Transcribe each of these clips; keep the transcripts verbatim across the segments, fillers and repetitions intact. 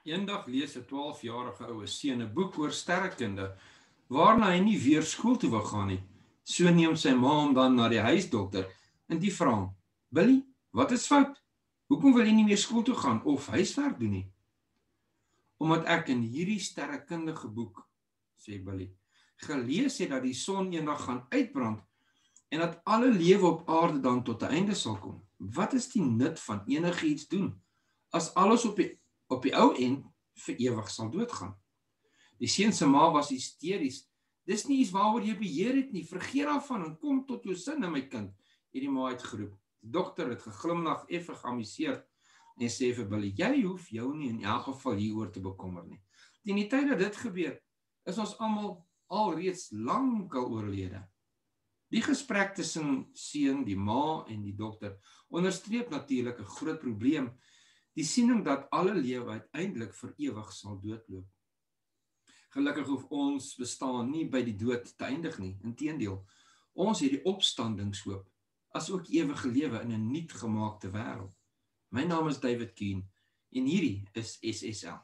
Eendag lees 'n twaalfjarige oue seun 'n boek oor sterrekunde, waarna hy nie weer skool toe wil gaan nie. So neem sy ma hom dan na die huisdokter en die vra hom: "Billy, wat is fout? Hoekom wil jy nie meer skool toe gaan of huiswerk doen nie?" "Omdat ek in hierdie sterrekundige boek," sê Billy, "gelees het dat die son eendag gaan uitbrand en dat alle lewe op aarde dan tot 'n einde sal kom. Wat is die nut van enigiets doen as alles op die op die ou end vir ewig sal doodgaan?" Die seun se ma was hysteries. "Dis nie iets waaroor jy beheer het nie. Vergeet daarvan en kom tot jou sinne, my kind," het die ma uitgeroep. Die dokter het geglimlag, effe geamuseerd en sê vir Billy: "Jy hoef jou nie in elk geval hieroor te bekommer nie. Teen die tyd dat dit gebeur, is ons almal alreeds lankal oorlede." Die gesprek tussen seun, die ma en die dokter onderstreep natuurlik 'n groot probleem, die siening dat alle lewe uiteindelik vir ewig sal doodloop. Gelukkig hoef ons bestaan nie by die dood te eindig nie. Inteendeel, ons het die opstandingshoop, as ook ewige lewe in 'n nuut gemaakte wêreld. My naam is David Keen en hierdie is S S L.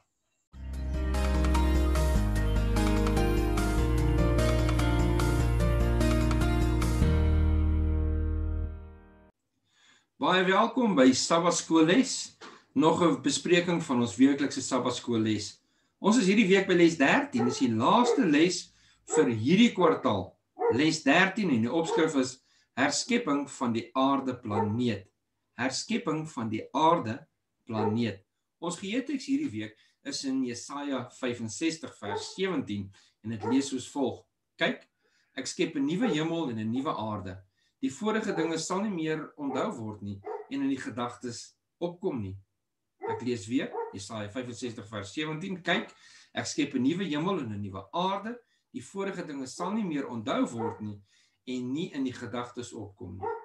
Baie welkom by Sabbatskoolles, nog 'n bespreking van ons weeklikse Sabbatskoolles. Ons is hierdie week by les dertien, dis die laaste les vir hierdie kwartaal. Les dertien en die opskrif is Herskepping van die aarde planeet. Herskepping van die aarde planeet. Ons geheeteks hierdie week is in Jesaja vyf en sestig vers sewentien en dit lees soos volg: "Kyk, ek skep 'n nuwe hemel en 'n nuwe aarde. Die vorige dinge sal nie meer onthou word nie en in die gedagtes opkom nie." Ek lees weer, Jesaja vyf en sestig vers sewentien, "Kyk, ek skep 'n nuwe hemel en 'n nuwe aarde. Die vorige dinge sal nie meer onthou word nie en nie in die gedagtes opkom nie."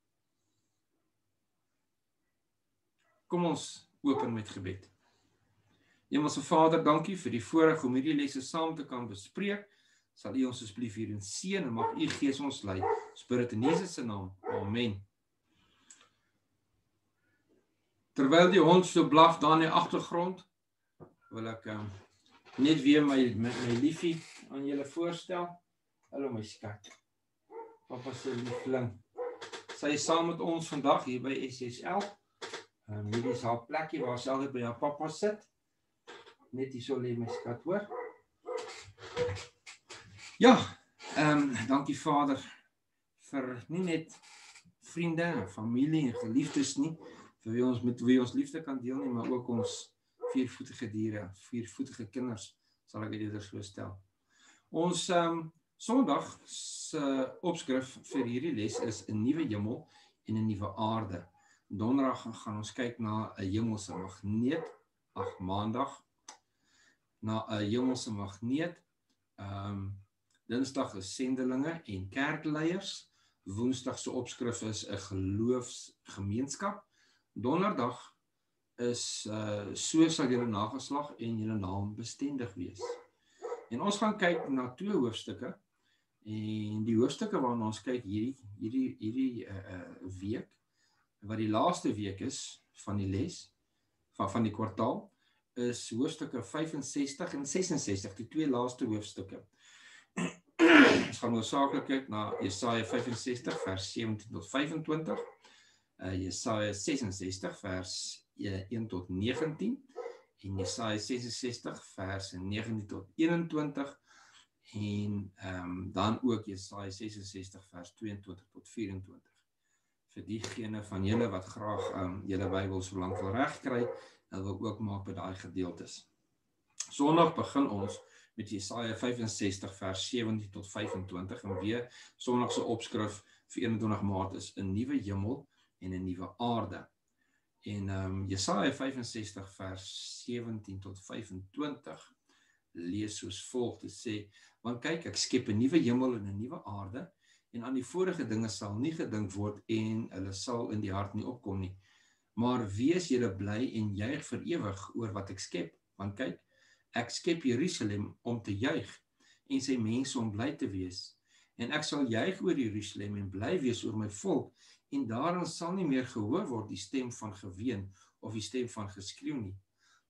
Kom ons open met gebed. Hemelse Vader, dankie vir die voorreg om hierdie lesse saam te kan bespreek. Sal U ons asseblief hierin seën en mag U Gees ons lei. Spirit in Jesus se naam. Amen. Terwyl die hond so blaf daar in die agtergrond, wil ek um, net weer my, my, my liefie aan julle voorstel. Hallo my skat. Papa se liefling. Sy is saam met ons vandag hier by S S L. Um, hier is haar plekkie waar sy altyd by haar papa sit. Net hier so lê my skat, hoor. Ja, um, dankie Vader vir nie net vriende, familie en geliefdes nie, vir wie ons met wie ons liefde kan deel nie, maar ook ons viervoetige diere, viervoetige kinders, sal ek dit eerder so stel. Ons um, Sondag se opskrif vir hierdie les is 'n nuwe hemel en 'n nuwe aarde. Donderdag gaan ons kyk na 'n hemelse magneet, ag Maandag na 'n hemelse magneet. Um, Dinsdag is sendelinge en kerkleiers. Woensdag se opskrif is 'n geloofsgemeenskap. Donderdag is uh, so sal julle nageslag en julle naam bestendig wees. En ons gaan kyk na twee hoofstukke. En die hoofstukke waarna ons kyk hierdie hierdie hierdie uh, uh, week, wat die laaste week is van die les van van die kwartaal, is hoofstukke vyf en sestig en ses en sestig, die twee laaste hoofstukke. Ons gaan hoofsaaklik kyk na Jesaja vyf en sestig vers sewentien tot vyfentwintig, uh, Jesaja ses en sestig vers een tot negentien en Jesaja ses en sestig vers negentien tot eenentwintig en um, dan ook Jesaja ses en sestig vers tweeëntwintig tot vyfentwintig. Vir diegene van julle wat graag um, julle Bybel so lank wil regkry, en wil ook maak by daai gedeeltes. Sondag begin ons met Jesaja vyf en sestig vers sewentien tot vyfentwintig en weer Sondag se opskrif vir eenentwintig Maart is 'n nuwe hemel en 'n nuwe aarde. En um, Jesaja vyf en sestig vers sewentien tot vyfentwintig lees soos volg, te sê: "Want kyk, ek skep 'n nuwe hemel en 'n nuwe aarde, en aan die vorige dinge sal nie gedink word en hulle sal in die hart nie opkom nie. Maar wees julle bly en juig vir ewig oor wat ek skep, want kyk, ek skep Jerusalem om te juig en sy mense om bly te wees. En ek sal juig oor Jerusalem en bly wees oor my volk, en daarin sal nie meer gehoor word die stem van geween of die stem van geskreeu nie.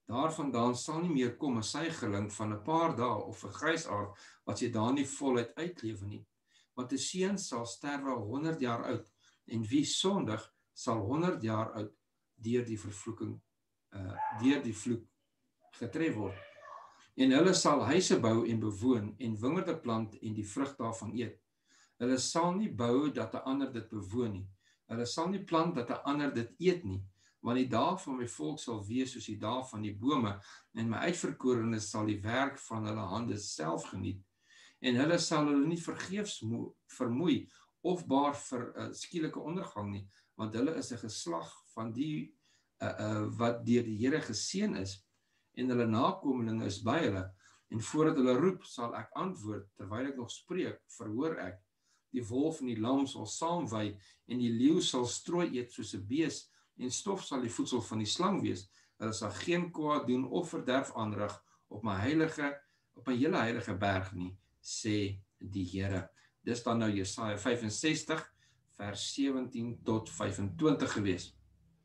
Daarvandaan sal nie meer kom 'n suigeling van 'n paar dae of 'n grysaard wat sy daar nie voluit uitlewe nie. Want 'n seun sal sterwe honderd jaar oud en wie sondig sal honderd jaar oud deur die vervloeking, uh, deur die vloek getref word. En hulle sal huise bou en bewoon en wingerde plant en die vrug daarvan eet. Hulle sal nie bou dat 'n ander dit bewoon nie. Hulle sal nie plant dat 'n ander dit eet nie, want die dae van my volk sal wees soos die dae van die bome, en my uitverkorenes sal die werk van hulle hande self geniet. En hulle sal hulle nie vergeefs vermoei of baar vir 'n uh, skielike ondergang nie, want hulle is 'n geslag van die uh, uh, wat deur die Here geseën is, en hulle nakomelinge is by hulle, en voordat hulle roep, sal ek antwoord, terwyl ek nog spreek, verhoor ek. Die wolf en die lam sal saamwy, en die leeu sal strooi eet soos 'n bees, en stof sal die voedsel van die slang wees. Hulle sal geen kwaad doen of verderf aanrig op my heilige, op my hele heilige berg nie, sê die Here. Dis dan nou Jesaja vyf en sestig, vers sewentien tot vyf en twintig gewees.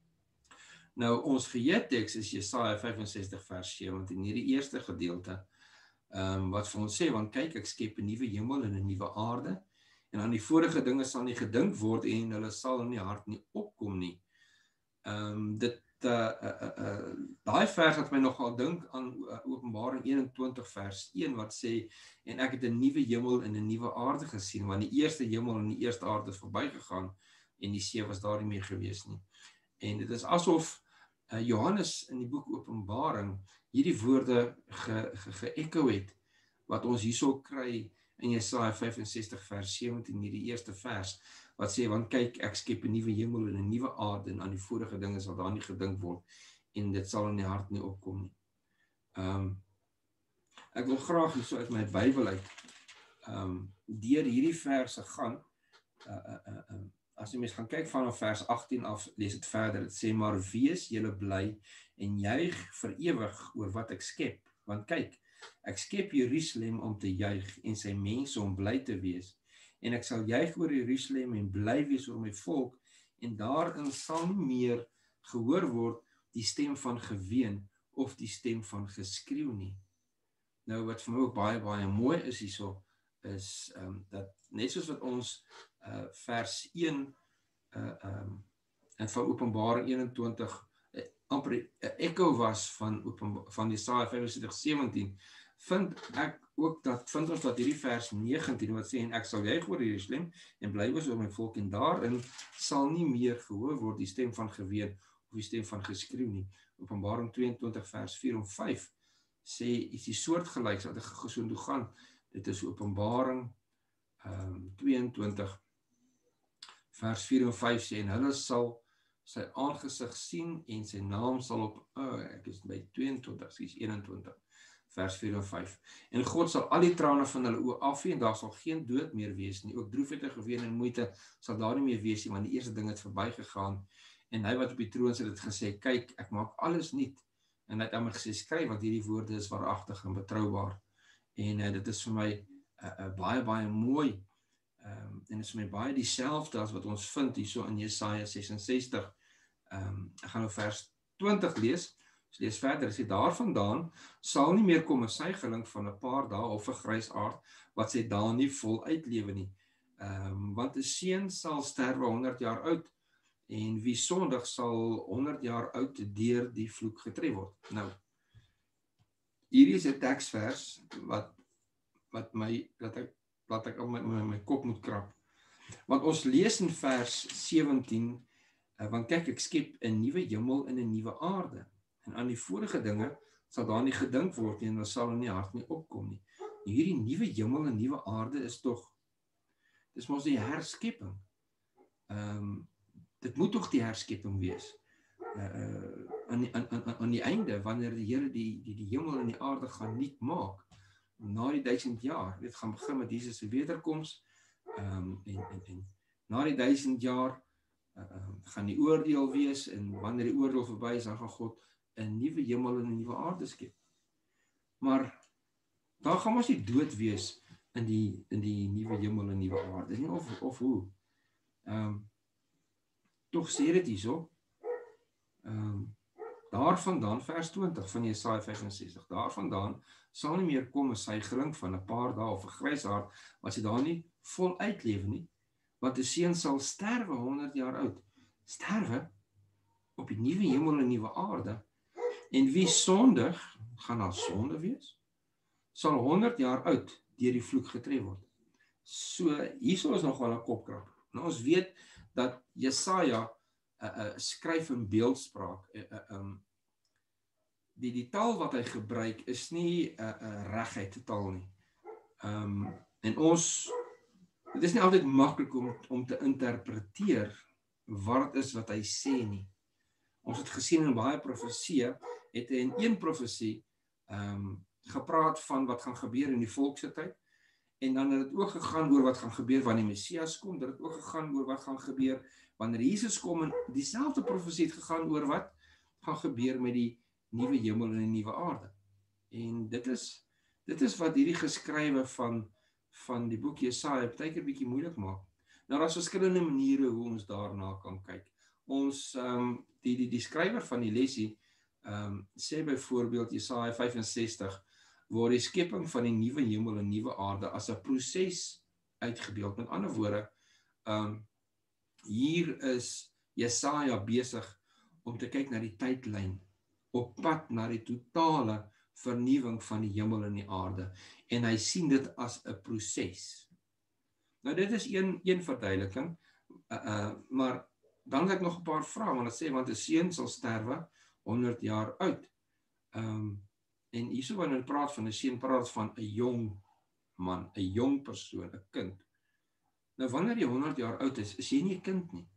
Nou, ons geheeteks is Jesaja vyf en sestig vers sewentien, hierdie eerste gedeelte, um, wat vir ons sê, want kyk, ek skep 'n nuwe hemel en 'n nuwe aarde, en aan die vorige dinge sal nie gedink word, en hulle sal in die hart nie opkom nie. Um, dit, uh, uh, uh, uh, daai vers het my nogal dink aan uh, Openbaring eenentwintig vers een, wat sê, en ek het 'n nuwe hemel en 'n nuwe aarde gesien, want die eerste hemel en die eerste aarde is verbygegaan, en die see was daar nie meer gewees nie. En dit is asof uh, Johannes in die boek Openbaring hierdie woorde ge-eko ge, ge het, wat ons hierso kry in Jesaja vyf en sestig vers sewentien, hierdie eerste vers, wat sê, want kyk, ek skep 'n nuwe hemel en 'n nuwe aarde, en aan die vorige dinge sal daar nie gedink word, en dit sal in die hart nie opkom nie. Um, ek wil graag hierso uit my Bybel uit, um, deur hierdie verse gaan, uh, uh, uh, uh, as jy mens gaan kyk vanaf vers agttien af, lees dit verder, dit sê, maar wees julle bly, en juig vir ewig oor wat ek skep, want kyk, ek skep Jerusalem om te juig, en sy mense om bly te wees, en ek sal juig oor Jerusalem en bly wees oor my volk, en daarin sal nie meer gehoor word die stem van geween, of die stem van geskreeu nie. Nou wat vir my ook baie, baie mooi is hierso, is um, dat net soos wat ons uh, vers een uh, um, en van Openbaring eenentwintig uh, amper 'n eko was van, van Jesaja vyf en sestig sewentien, vind ek ook dat, vind ons dat hierdie vers negentien, wat sê, en ek sal juig oor Jerusalem, en bly wees oor my volk, en daarin sal nie meer gehoor word die stem van geween, of die stem van geskreeu nie. Openbaring tweeëntwintig vers vier en vyf, sê, is die soortgelyks, wat ek gesoen toe gaan, dit is Openbaring um, tweeëntwintig vers vier en vyf sê, en hulle sal sy aangesig sien, en sy naam sal op, oh, ek is by tweeëntwintig, sy is eenentwintig, vers vier en vyf, en God sal al die trane van hulle oë afvee, en daar sal geen dood meer wees nie, ook droefheid en geween en moeite sal daar nie meer wees nie, want die eerste ding het verby gegaan, en hy wat op die troon sit het gesê, kyk, ek maak alles nuut, en hy het amper gesê, skryf, want hierdie woorde is waaragtig en betroubaar, en uh, dit is vir my uh, uh, baie, baie mooi, um, en dit is vir my baie dieselfde as wat ons vind hierso in Jesaja ses en sestig, um, ek gaan nou vers twintig lees, so lees verder, sê, daarvandaan sal nie meer kom 'n suigeling van 'n paar dae of 'n grysaard, wat sy dae nie vol uitlewe nie, um, want 'n seun sal sterwe honderd jaar oud, en wie sondig sal honderd jaar oud deur die vloek getref word. Nou, hierdie is 'n teksvers wat wat my dat ek dat ek al my, my, my kop moet krap. Want ons lees in vers sewentien, uh, want kyk, ek skep 'n nuwe hemel en 'n nuwe aarde, en aan die vorige dinge sal daar nie gedink word nie, en hulle sal in die hart nie opkom nie. En hierdie nuwe hemel en nuwe aarde is tog, dis mos die herskepping. Um, dit moet tog die herskepping wees. Uh, aan, die, aan, aan, aan die einde, wanneer die Here die, die, die hemel en die aarde gaan nuut maak, na die duisend jaar, dit gaan begin met Jesus se wederkoms, um, en, en, en na die duisend jaar uh, um, gaan die oordeel wees, en wanneer die oordeel verby is, dan gaan God 'n nuwe hemel en 'n nuwe aarde skep. Maar daar gaan ons nie dood wees in die in die nuwe hemel en nuwe aarde nie, of of hoe. Ehm um, tog sê dit hierso. Ehm um, Daarvandaan, vers twintig van Jesaja vyf en sestig, daarvandaan sal nie meer kom 'n suigeling van 'n paar dae of 'n grysaard wat sy daar nie vol uitlewe nie, want 'n seun sal sterwe honderd jaar oud. Sterwe op die nuwe hemel en nuwe aarde. En wie sondig, gaan daar sonde wees, sal honderd jaar oud deur die vloek getref word. So, hierso is nog wel 'n kopkrap. Nou, ons weet dat Jesaja uh, uh, skryf in beeldspraak. Uh, uh, um, die, die taal wat hy gebruik is nie 'n uh, uh, reguit taal nie. Um, en ons, dit is nie altyd maklik om, om te interpreteer wat het is wat hy sê nie. Ons het gesien in baie profeseë, het hy in een profesie um, gepraat van wat gaan gebeur in die volk se tyd, en dan het dit ook gegaan oor wat gaan gebeur wanneer die Messias kom, dit het ook gegaan oor wat gaan gebeur wanneer Jesus kom, en dieselfde profesie het gegaan oor wat gaan gebeur met die nuwe hemel en die nuwe aarde. En dit is, dit is wat hierdie geskrywe van, van die boek Jesaja baie keer bietjie moeilik maak. Nou, daar is verskillende maniere hoe ons daarna kan kyk. Ons, um, die, die, die skrywer van die lesie, um, sê byvoorbeeld Jesaja vyf en sestig, waar die skepping van die nuwe hemel en nuwe aarde as 'n proses uitgebeeld. Met ander woorde, um, hier is Jesaja besig om te kyk na die tydlyn, op pad na die totale vernuwing van die hemel en die aarde. En hy sien dit as 'n proses. Nou, dit is een, een verduideliking, uh, uh, maar dan het ek nog 'n paar vrae, want dit sê, want 'n seun sal sterwe honderd jaar oud. Um, en hierso wanneer hy praat van 'n seun, praat van 'n jong man, 'n jong persoon, 'n kind. Nou, wanneer jy honderd jaar oud is, is jy nie 'n kind nie.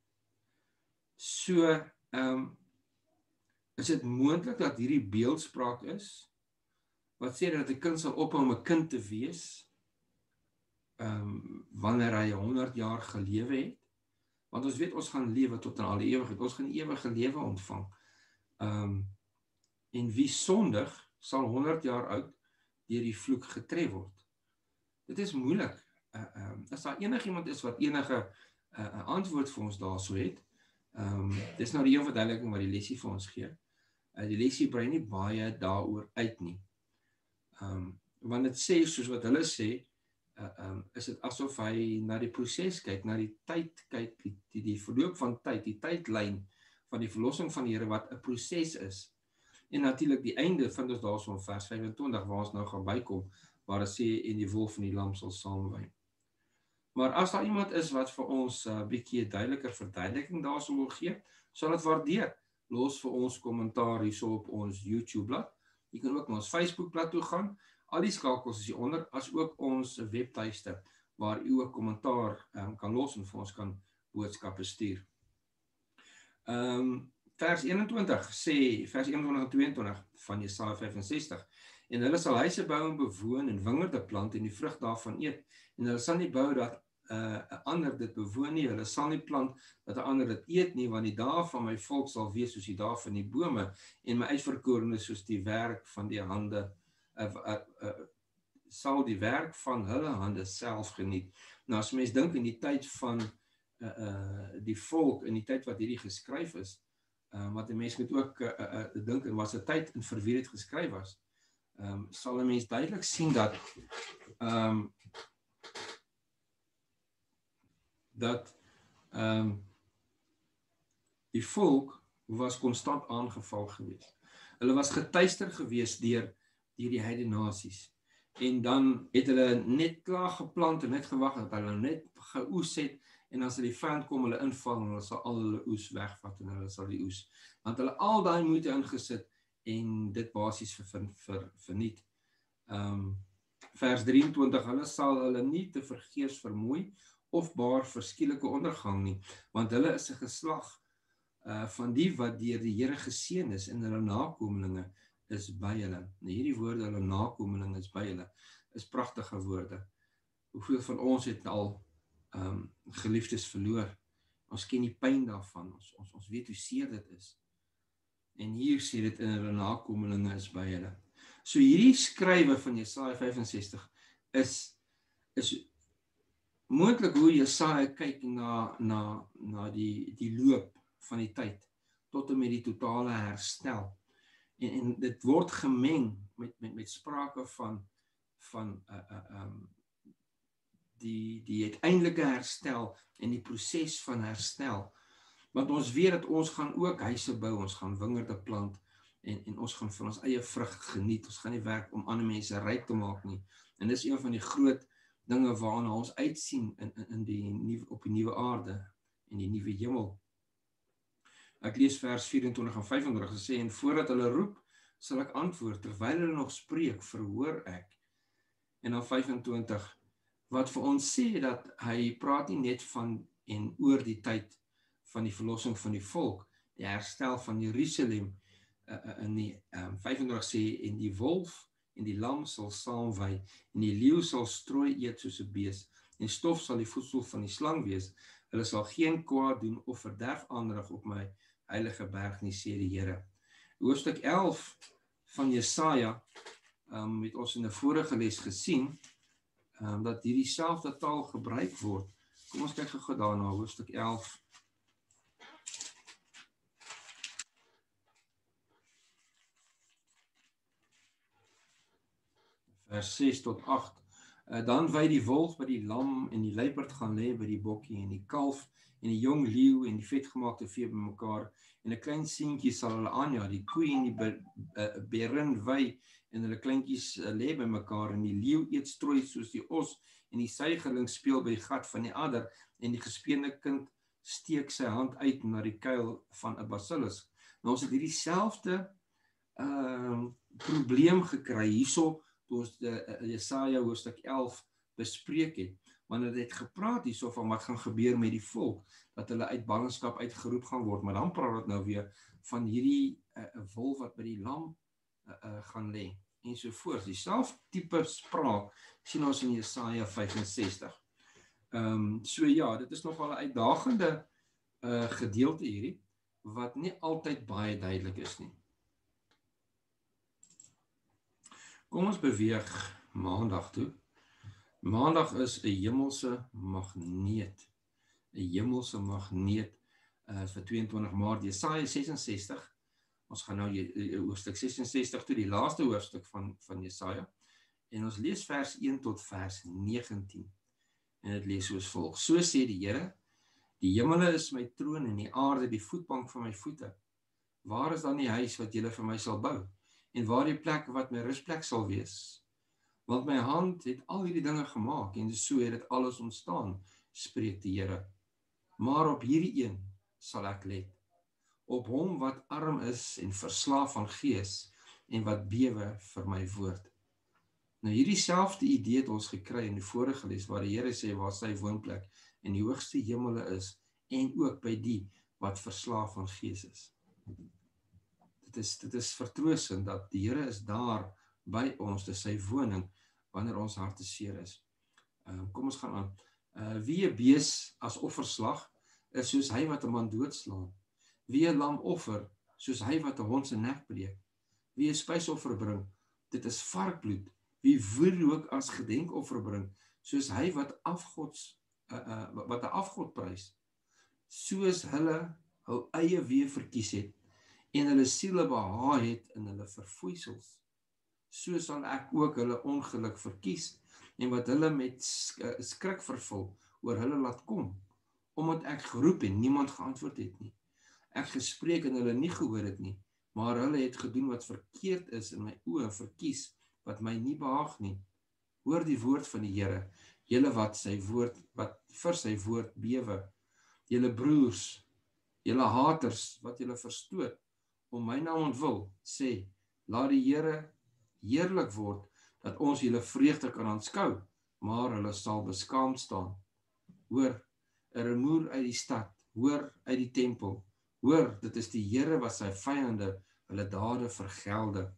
So, um, is dit moontlik dat hierdie beeldspraak is, wat sê dat 'n kind sal ophou om 'n kind te wees, um, wanneer hy honderd jaar gelewe het? Want ons weet, ons gaan lewe tot in alle ewigheid, ons gaan ewige lewe ontvang. Um, en wie sondig, sal honderd jaar oud deur die vloek getref word. Dit is moeilik. Uh, um, as daar enigiemand is wat enige uh, antwoord vir ons daarso het, um, dis nou die een verduideliking wat die lesie vir ons gee. Uh, die lesie brei nie baie daaroor uit nie. Um, want dit sê, soos wat hulle sê, uh, um, is dit asof hy na die proses kyk, na die tyd kyk, die, die, die verloop van tyd, die tydlyn van die verlossing van die Here wat 'n proses is. En natuurlik die einde vind ons daarso in vers vyf en twintig, waar ons nou gaan bykom, waar dit sê, en die wolf en die lam sal saamwyn. Maar as daar iemand is wat vir ons 'n uh, bietjie duideliker verduideliking daarso wil gee, sal dit waardeer. Los vir ons kommentaar hierso op ons YouTube blad. Jy kan ook na ons Facebook blad toe gaan. Al die skakels is hieronder, as ook ons webtuiste, waar u ook kommentaar um, kan los en vir ons kan boodskappe stuur. Um, vers eenentwintig sê, vers eenentwintig en tweeëntwintig van Jesaja vyf en sestig, en hulle sal huise bou en bewoon en wingerde plant en die vrug daarvan eet, en hulle sal nie bou dat 'n uh, ander dit bewoon nie, hulle sal nie plant dat 'n ander dit eet nie, want die dae van my volk sal wees soos die dae van die bome, en my uitverkorenes soos die werk van die hande, uh, uh, uh, sal die werk van hulle hande self geniet. Nou, as mens dink in die tyd van uh, uh, die volk, in die tyd wat hierdie geskryf is, uh, wat 'n mens moet ook uh, uh, uh, dink, en was 'n tyd in vir wie dit geskryf was, um, sal 'n mens duidelik sien dat um, dat um, die volk was konstant aangeval geweest. Hulle was getuister geweest deur deur die heidene nasies. En dan het hulle net klaar geplant en net gewag dat hulle net geoes het, en as die vyand kom, hulle inval en hulle sal al hulle oes wegvat en hulle sal die oes. Want hulle al daai moeite ingesit en dit basies ver, ver, ver, verniet. Um, vers drieëntwintig, hulle sal hulle nie te vergeefs vermoei of baar verskielike ondergang nie, want hulle is 'n geslag uh, van die wat deur die Here geseën is, en hulle nakomelinge is by hulle. Nou, hierdie woorde, hulle nakomelinge is by hulle, is pragtige woorde. Hoeveel van ons het al um, geliefdes verloor? Ons ken die pyn daarvan, ons, ons, ons weet hoe seer dit is. En hier sê dit, in hulle nakomelinge is by hulle. So hierdie skrywe van Jesaja vyf en sestig is, is moontlik hoe Jesaja kyk na, na, na die, die loop van die tyd, tot en met die totale herstel. En, en dit word gemeng met, met, met sprake van, van uh, uh, um, die, die uiteindelike herstel en die proses van herstel. Want ons weet dat ons gaan ook huise bou, ons gaan wingerde plant, en, en ons gaan van ons eie vrug geniet, ons gaan nie werk om ander mense ryk te maak nie. En dis een van die groot dinge waarna ons uitsien in, in, in die, nieuwe, op die nuwe aarde, en die nuwe hemel. Ek lees vers vyf-en-twintig en vyf-en-twintig, gesê, en voordat hulle roep, sal ek antwoord, terwyl hulle nog spreek, verhoor ek. En dan vyf-en-twintig, wat vir ons sê dat hy praat nie net van en oor die tyd van die verlossing van die volk, die herstel van Jerusalem, uh, in die um, vyf-en-twintig sê, en die wolf en die lam sal saamwy, en die leeu sal strooi eet soos 'n bees, en stof sal die voedsel van die slang wees, hulle sal geen kwaad doen of verderf aanrig op my heilige berg nie, sê die Here. Hoofstuk elf van Jesaja, um, het ons in 'n vorige les gesien, um, dat hierdie selfde taal gebruik word. Kom ons kyk gou daarna, hoofstuk elf. Vers ses tot agt. Uh, dan wy die wolf by die lam en die luiperd gaan lê by die bokkie en die kalf en die jong leeu en die vetgemaakte vee bymekaar en 'n klein seentjie sal hulle aanja, die koei en die be, uh, berin wy en hulle kleintjies uh, lê bymekaar en die leeu eet strooi soos die os en die suigeling speel by die gat van die adder en die gespeende kind steek sy hand uit na die kuil van 'n basilis. Nou ons het hierdie selfde uh, probleem gekry hierso toe ons die uh, Jesaja hoofstuk elf bespreek het, wanneer dit gepraat hierso van wat gaan gebeur met die volk, dat hulle uit ballingskap uitgeroep gaan word, maar dan praat dit nou weer van hierdie uh, wolf wat by die lam uh, uh, gaan lê, en so voort. Die selfde tipe spraak sien ons in Jesaja vyf-en-sestig. Um, so ja, dit is nogal 'n uitdagende uh, gedeelte hierdie, wat nie altyd baie duidelik is nie. Kom ons beweeg maandag toe. Maandag is 'n hemelse magneet. 'n Hemelse magneet uh, vir tweeëntwintig Maart, Jesaja ses-en-sestig. Ons gaan nou hoofstuk ses-en-sestig toe, die laaste hoofstuk van, van Jesaja. En ons lees vers een tot vers negentien. En dit lees soos volg. So sê die Here, die hemele is my troon en die aarde die voetbank van my voete. Waar is dan die huis wat julle vir my sal bou? En waar die plek wat my rusplek sal wees? Want my hand het al hierdie dinge gemaak, en so het dit alles ontstaan, spreek die Here. Maar op hierdie een sal ek let, op hom wat arm is en verslaaf van gees, en wat bewe vir my woord. Nou hierdie selfde idee het ons gekry in die vorige les, waar die Here sê waar sy woonplek in die hoogste hemele is, en ook by die wat verslaaf van gees is. Dit is, dit is vertroostend dat die Here is daar by ons, dis sy woning, wanneer ons harte seer is. Uh, kom ons gaan aan. Uh, wie 'n bees as offerslag, is soos hy wat 'n man doodslaan. Wie 'n lam offer, soos hy wat 'n hond se nek breek. Wie 'n spysoffer bring, dit is varkbloed. Wie wierook as gedenkoffer bring, soos hy wat afgods, uh, uh, wat 'n afgod prys. Soos hulle hul eie weë verkies het, en hulle siele behaag het in hulle verfoeisels. So sal ek ook hulle ongeluk verkies, en wat hulle met skrik vervul, oor hulle laat kom, omdat ek geroep en niemand geantwoord het nie. Ek gespreek en hulle nie gehoor het nie, maar hulle het gedoen wat verkeerd is in my oë, verkies wat my nie behaag nie. Hoor die woord van die Here, julle wat sy woord, wat vir sy woord bewe, julle broers, julle haters, wat julle verstoot, om my naam ontwil, sê, laat die Here heerlik word, dat ons julle vreugde kan aanskou, maar hulle sal beskaamd staan. Hoor, 'n rumoer uit die stad, hoor uit die tempel, hoor, dit is die Here wat sy vyande hulle dade vergelde.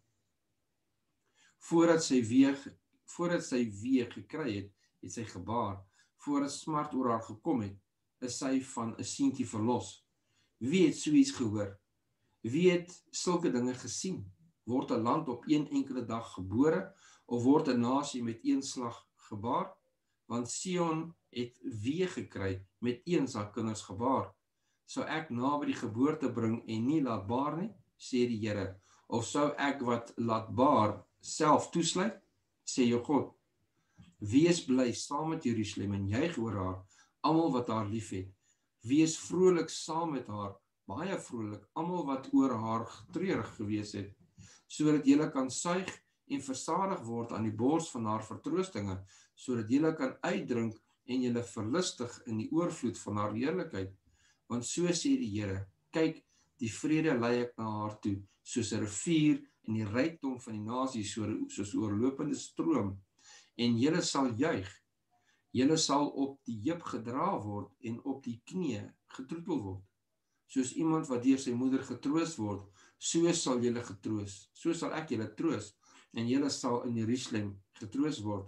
Voordat sy weeg, voordat sy weeg gekry het, het sy gebaar, voordat smart oor haar gekom het, is sy van 'n seentjie verlos. Wie het so iets gehoor? Wie het sulke dinge gesien? Word 'n land op een enkele dag gebore, of word 'n nasie met een slag gebaar? Want Sion het weeg gekry, met een sy kinders gebaar. sou ek naby die geboorte bring en nie laat baar nie, sê die Here, of sou ek wat laat baar self toesluit, sê jou God. Wees bly saam met Jerusalem en juig oor haar, almal wat haar liefhet. Wees vrolik saam met haar, baie vrolik, almal wat oor haar treurig gewees het, sodat julle kan suig en versadig word aan die bors van haar vertroostinge, sodat julle kan uitdrink en julle verlustig in die oorvloed van haar heerlikheid. Want so sê die Here, kyk, die vrede lei ek na haar toe, soos 'n rivier en die rykdom van die nasies, soos oorlopende stroom, en julle sal juig, julle sal op die heup gedra word en op die knie getroetel word. Soos iemand wat deur sy moeder getroos word, so sal julle getroos, so sal ek julle troos, en julle sal in Jerusalem getroos word.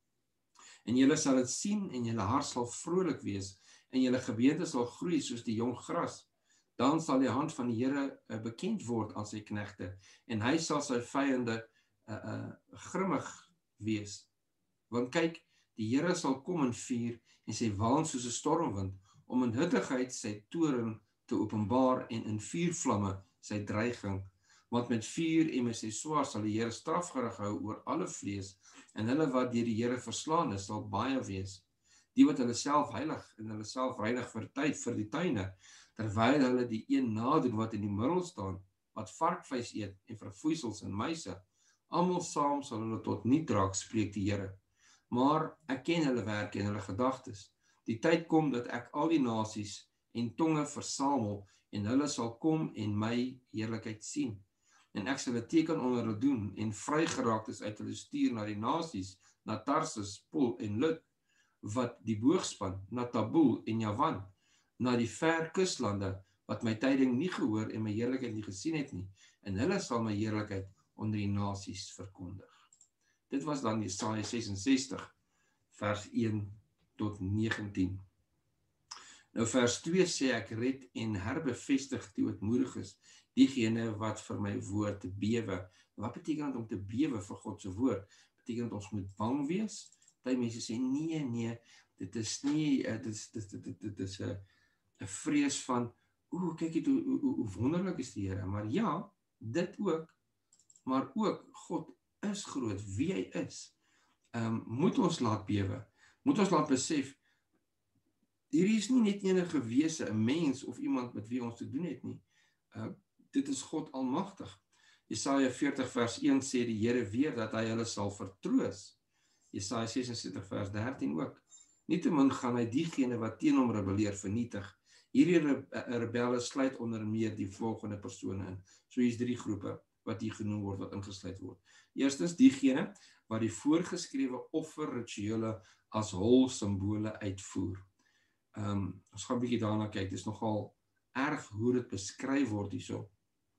En julle sal dit sien en julle hart sal vrolik wees, en julle gebeente sal groei soos die jong gras. Dan sal die hand van die Here uh, bekend word aan sy knegte, en hy sal sy vyande uh, uh, grimmig wees. Want kyk, die Here sal kom in vuur en sy waan soos 'n stormwind, om in hittigheid sy toorn te openbaar en in vuurvlamme sy dreiging. Want met vuur en met sy swaard sal die Here strafgerig hou oor alle vlees, en hulle wat deur die Here verslaan is, sal baie wees. Die wat hulle self heilig en hulle self reinig vir tyd vir die tuine, terwyl hulle die een nadoen wat in die middel staan, wat varkvleis eet en verfoeisels en muise, almal saam sal hulle tot niet raak, spreek die Here. Maar ek ken hulle werke en hulle gedagtes. Die tyd kom dat ek al die nasies en tonge versamel, en hulle sal kom en my heerlikheid sien. En ek sal 'n teken onder hulle doen, en vrygeraaktes uit hulle stuur na die nasies, na Tarsus, Pul en Lud, wat die boog span, na Tabul en Javan, na die ver kuslande, wat my tyding nie gehoor en my heerlikheid nie gesien het nie, en hulle sal my heerlikheid onder die nasies verkondig. Dit was dan Jesaja ses en sestig, vers een tot negentien. Nou vers twee sê ek red en herbevestig die ootmoediges, diegene wat vir my woord bewe. Wat beteken dit om te bewe vir God se woord? Beteken dit ons moet bang wees? Baie mense sê nee, nee, dit is nie, dit is dit dit dit, dit is 'n 'n vrees van, o, kyk dit hoe, hoe, hoe wonderlik is die Here, maar ja, dit ook, maar ook God is groot, wie hy is. Um, moet ons laat bewe, moet ons laat besef, hierdie is nie net enige wese, 'n mens of iemand met wie ons te doen het nie. Uh, dit is God almagtig. Jesaja veertig vers een sê die Here weer dat hy hulle sal vertroos. Jesaja ses en sestig vers dertien ook. Nietemin gaan hy diegene wat teen hom rebelleer vernietig. Hierdie rebelle sluit onder meer die volgende persone in. So hier's drie groepe wat hier genoem word, wat ingesluit word. Eerstens diegene wat die voorgeskrewe offerrituele as hol simbole uitvoer. Um, ons gaan 'n bietjie daarna kyk, dit is nogal erg hoe dit beskryf word hierso.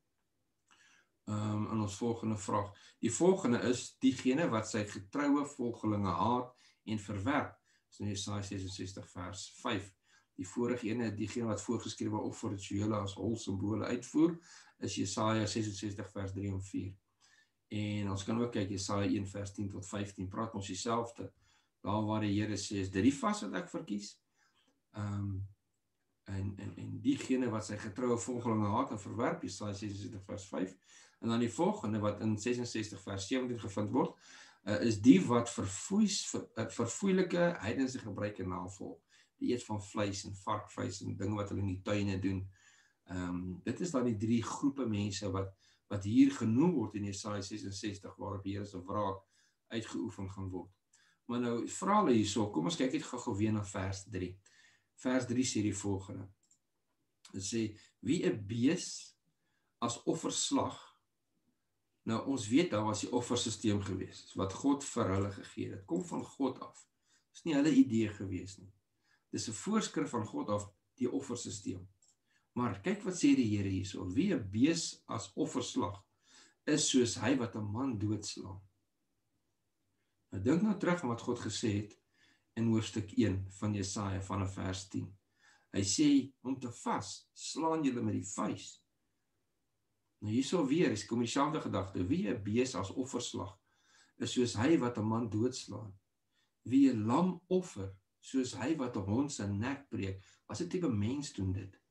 Um, in ons volgende vraag. Die volgende is diegene wat sy getroue volgelinge haat en verwerp. Dis in Jesaja ses en sestig vers vyf. Die vorige ene, diegene wat voorgeskrewe offerrituele as hol simbole uitvoer, is Jesaja ses en sestig vers drie en vier. En ons kan ook kyk Jesaja een vers tien tot vyftien, praat ons dieselfde. Daar waar die Here sê, is dit die vas wat ek verkies? Um, en, en, en diegene wat sy getroue volgelinge haat en verwerp, Jesaja ses en sestig vers vyf. En dan die volgende wat in ses en sestig vers sewentien gevind word, uh, is die wat verfoeis, ver, uh, verfoeilike heidense gebruike navolg. Die eet van vleis en varkvleis en dinge wat hulle in die tuine doen. Um, dit is dan die drie groepe mense wat, wat hier genoem word in Jesaja ses en sestig, waarop die Here se wraak uitgeoefen gaan word. Maar nou, vra hulle hierso, kom ons kyk net gou-gou weer na vers drie. Vers drie sê die volgende. Dit sê, wie 'n bees as offerslag. Nou, ons weet daar was die offersysteem gewees, wat God vir hulle gegee het. Dit kom van God af. Dit is nie hulle idee gewees nie. Dit is 'n voorskrif van God af, die offersysteem. Maar kyk wat sê die Here hierso, wie 'n bees as offerslag is soos hy wat 'n man doodslaan. Nou dink nou terug aan wat God gesê het in hoofstuk een van Jesaja vanaf vers tien. Hy sê, om te vas, slaan julle met die vuis. Nou hierso weer, is kom dieselfde gedagte, wie 'n bees as offerslag is soos hy wat 'n man doodslaan. Wie 'n lam offer, soos hy wat 'n hond se nek breek. Wat 'n tipe mens doen dit?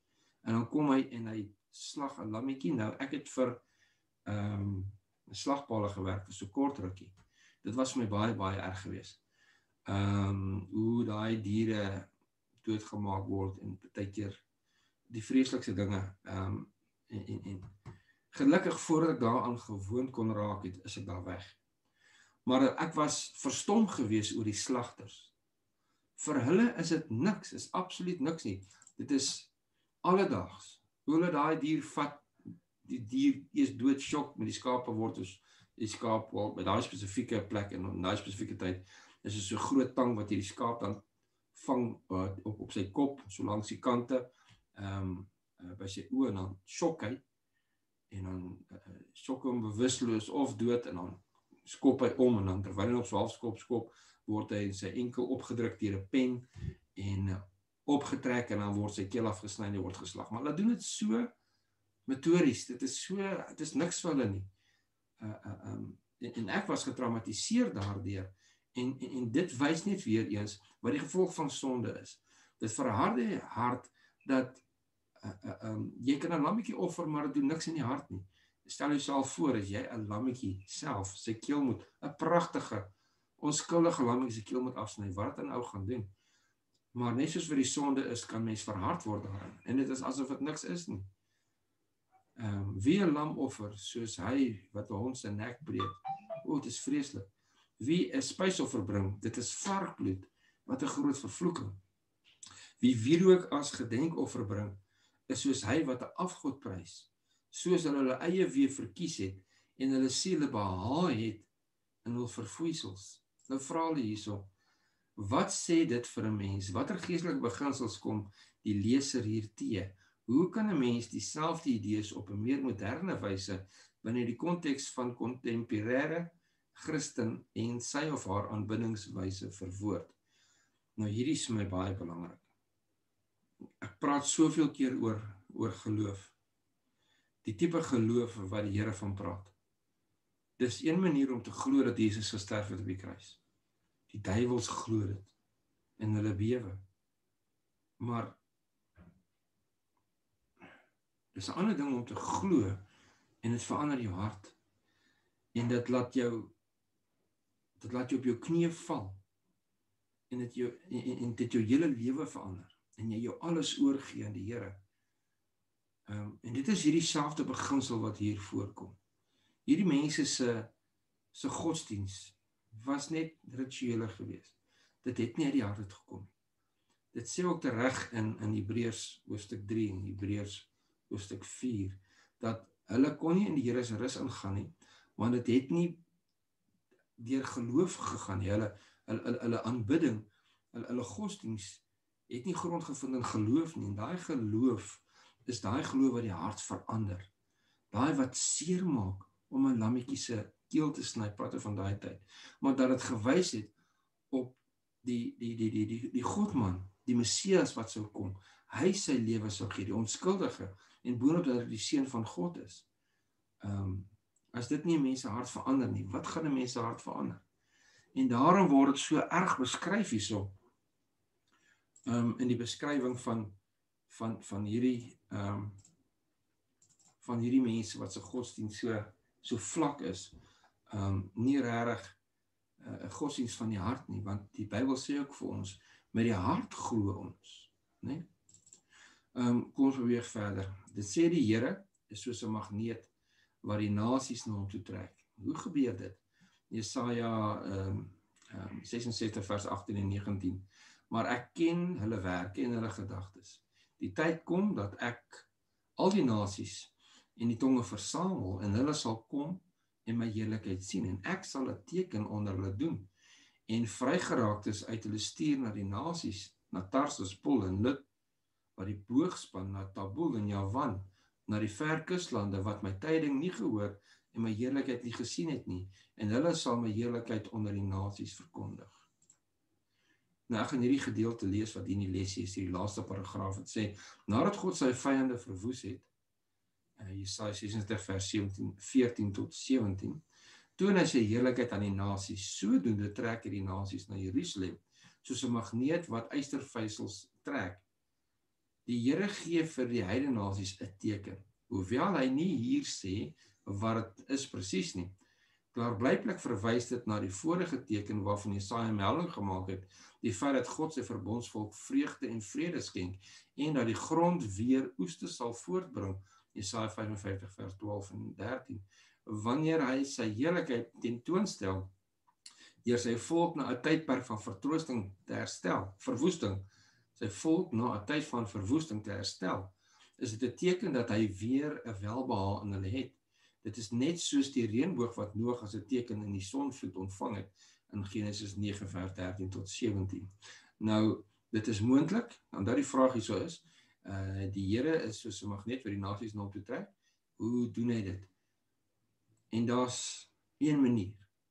En dan kom hy en hy slag 'n lammetjie. Nou ek het vir um, slagpale gewerk vir so kort rukkie. Dit was vir my baie baie erg geweest. Um, hoe daai diere doodgemaak word en baie keer die vreeslikste dinge. Um, en, en, en gelukkig voordat ek daaraan gewoon kon raak het, is ek daar weg. Maar ek was verstom geweest oor die slagters. Vir hulle is dit niks, is absoluut niks nie. Dit is alledaags. Hoe hulle daai dier vat, die dier eers dood sjok met die skape word, dus die skaap wel by daai spesifieke plek en in daai spesifieke tyd is dit so groot tang wat hierdie skaap dan vang uh, op op sy kop, so langs die kante, um, uh, by sy oë en dan sjok hy en dan uh, sjok hom bewusteloos of dood en dan skop hy om en dan terwyl hy nog so half skop skop word hy in sy enkel opgedruk deur 'n pen en uh, opgetrek en dan word sy keel afgesny en hy word geslag. Maar hulle doen dit so metodies, dit is so, dit is niks vir hulle nie. Uh, uh, um, en, en ek was getraumatiseer daardeur en, en, en dit wys net weer eens wat die gevolg van sonde is. Dit verhard die hart dat uh, uh, um, jy kan 'n lammetjie offer, maar dit doen niks in die hart nie. Stel jouself voor as jy 'n lammetjie self, sy keel moet, 'n pragtige, onskuldige lammetjie sy keel moet afsny, wat dan ou gaan doen? Maar net soos vir die sonde is, kan mens verhard word daarin. En dit is asof dit niks is nie. Um, wie 'n lam offer, soos hy wat 'n hond sy nek breek, o, dit is vreeslik. Wie 'n spysoffer bring, dit is varkbloed, wat 'n groot vervloeking. Wie wierook as gedenkoffer bring, is soos hy wat 'n afgod prys, soos hulle hulle eie wee verkies het, en hulle siele behaal het in hul verfoeisels. Nou vra hulle hierso, wat sê dit vir 'n mens? Watter geestelike beginsels kom die leser hier te? Hoe kan 'n mens dieselfde idees op 'n meer moderne wyse binne die konteks van kontemporêre Christen en sy of haar aanbiddingswyse verwoord? Nou hierdie is my baie belangrik. Ek praat soveel keer oor, oor geloof. Die tipe geloof wat die Here van praat. Dis een manier om te glo dat Jesus gesterf het op die kruis. Die duiwels glo dit en hulle bewe. Maar dis 'n ander ding om te glo en dit verander jou hart. En dit laat jou dit laat jou op jou knieë val. En dit jou en, en dit jou hele lewe verander en jy jou alles oorgee aan die Here. Um, en dit is hierdie selfde beginsel wat hier voorkom. Hierdie mense se se godsdiens was net rituele geweest. Dit het nie uit die hart uit gekom. Dit sê ook tereg in in Hebreërs hoofstuk drie en Hebreërs hoofstuk vier dat hulle kon nie in die Here se rus ingaan nie, want dit het nie deur geloof gegaan nie. Hulle hulle hulle aanbidding, hulle hulle godsdiens het nie grond gevind in geloof nie. En daai geloof is daai geloof wat die hart verander. Daai wat seer maak om 'n lammetjie se keel te sny, praat van daai tyd. Maar dat dit gewys het op die die die die die die Godman, die Messias wat sou kom. Hy sy lewe sou gee, die onskuldige en boonop dat hy die seun van God is. Ehm um, as dit nie 'n mens se hart verander nie, wat gaan 'n mens se hart verander? En daarom word dit so erg beskryf hierso. Ehm um, in die beskrywing van van van hierdie ehm um, van hierdie mense wat se godsdienst so so vlak is. Ehm um, nie regtig 'n uh, godsdienst van die hart nie, want die Bybel sê ook vir ons met die hart glo ons, né? Ehm um, kom ons beweeg verder. Dit sê die Here is soos 'n magneet wat die nasies na hom toe trek. Hoe gebeur dit? Jesaja um, um, ses en ses vers agttien en negentien. Maar ek ken hulle werke en hulle gedagtes. Die tyd kom dat ek al die nasies en die tonge versamel en hulle sal kom en my heerlikheid sien en ek sal 'n teken onder hulle doen en vrygeraaktes uit hulle stuur na die nasies, na Tarsus, Pul en Lud, wat die boogspan na Tabul en Javan, na die ver kuslande wat my tyding nie gehoor en my heerlikheid nie gesien het nie, en hulle sal my heerlikheid onder die nasies verkondig. Nou ek gaan hierdie gedeelte lees wat hier in die lesie is, hierdie laaste paragraaf, het sê, nadat God sy vyande verwoes het, Jesaja ses en dertig vers veertien tot sewentien, toon hy sy heerlikheid aan die nasies, sodoende trek hy die nasies na Jerusalem, soos 'n magneet wat ystervysels trek. Die Here gee vir die heidene nasies 'n teken, hoewel hy nie hier sê wat dit is presies nie. Klaarblyklik verwys dit na die vorige teken waarvan Jesaja melding gemaak het, die feit dat God sy verbondsvolk vreugde en vrede skenk, en dat die grond weer oeste sal voortbring, Jesaja vyf en vyftig vers twaalf en dertien, wanneer hy sy heerlikheid tentoonstel, deur sy volk na 'n tydperk van vertroosting te herstel, verwoesting, sy volk na 'n tyd van verwoesting te herstel, is dit 'n teken dat hy weer 'n welbehae in hulle het. Dit is net soos die reënboog wat Noag as 'n teken in die sonvloed ontvang het in Genesis nege vers dertien tot sewentien. Nou, dit is moontlik, omdat die vraag hier so is, uh, die Here is soos 'n magneet wat die nasies na hom toe trek. Hoe doen hy dit? En daar's een manier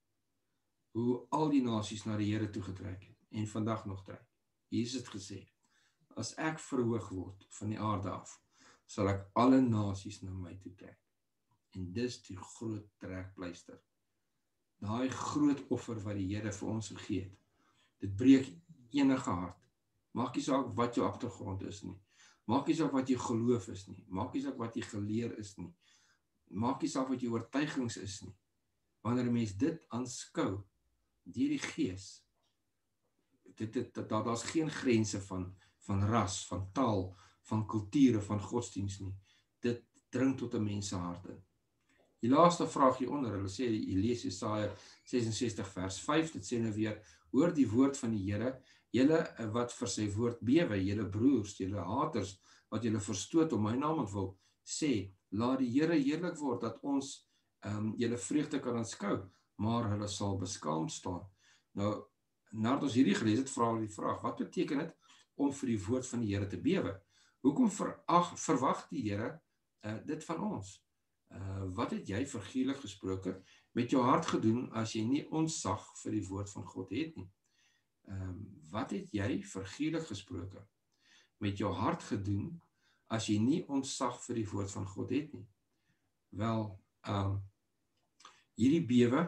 hoe al die nasies na die Here toe getrek het en vandag nog trek. Jesus het gesê, as ek verhoog word van die aarde af, sal ek alle nasies na my toe trek. En dis die groot trekpleister. Daai groot offer wat die Here vir ons gegee het. Dit breek enige hart. Maak nie saak wat jou agtergrond is nie. Maak nie saak wat jou geloof is nie. Maak nie saak wat jy geleer is nie. Maak nie saak wat jou oortuigings is nie. Wanneer 'n mens dit aanskou deur die Gees, dit dit daar daar's geen grense van van ras, van taal, van kulture, van godsdiens nie. Dit dring tot 'n mens se hart in. Die laaste vraag hier onder, hulle sê, jy lees Jesaja ses en sestig vers vyf, dit sê nou weer, hoor die woord van die Here, julle wat vir sy woord bewe, julle broers, julle haters, wat julle verstoot om my naam wil, sê, laat die Here heerlik word, dat ons um, julle vreugde kan aanskou, maar hulle sal beskaamd staan. Nou, nadat ons hierdie gelees het, vra hulle die vraag, wat beteken dit om vir die woord van die Here te bewe? Hoekom verag, verwag die Here uh, dit van ons? Uh, wat het jy figuurlik gesproke met jou hart gedoen as jy nie ontzag vir die woord van God het nie? Um, wat het jy figuurlik gesproke met jou hart gedoen as jy nie ontzag vir die woord van God het nie? Wel, um, hierdie bewe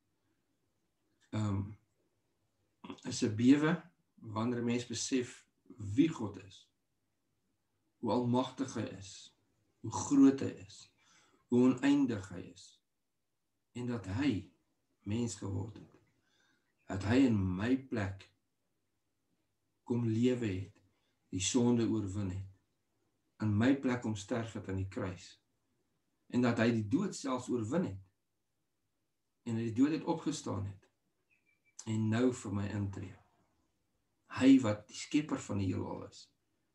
um, is 'n bewe wanneer 'n mens besef wie God is, hoe almagtig hy is, hoe groot hy is, hoe oneindig hy is, en dat hy mens geword het, dat hy in my plek kom lewe het, die sonde oorwin het, in my plek om sterf het aan die kruis, en dat hy die dood selfs oorwin het, en hy die dood het opgestaan het, en nou vir my intree. Hy wat die skepper van die heelal is,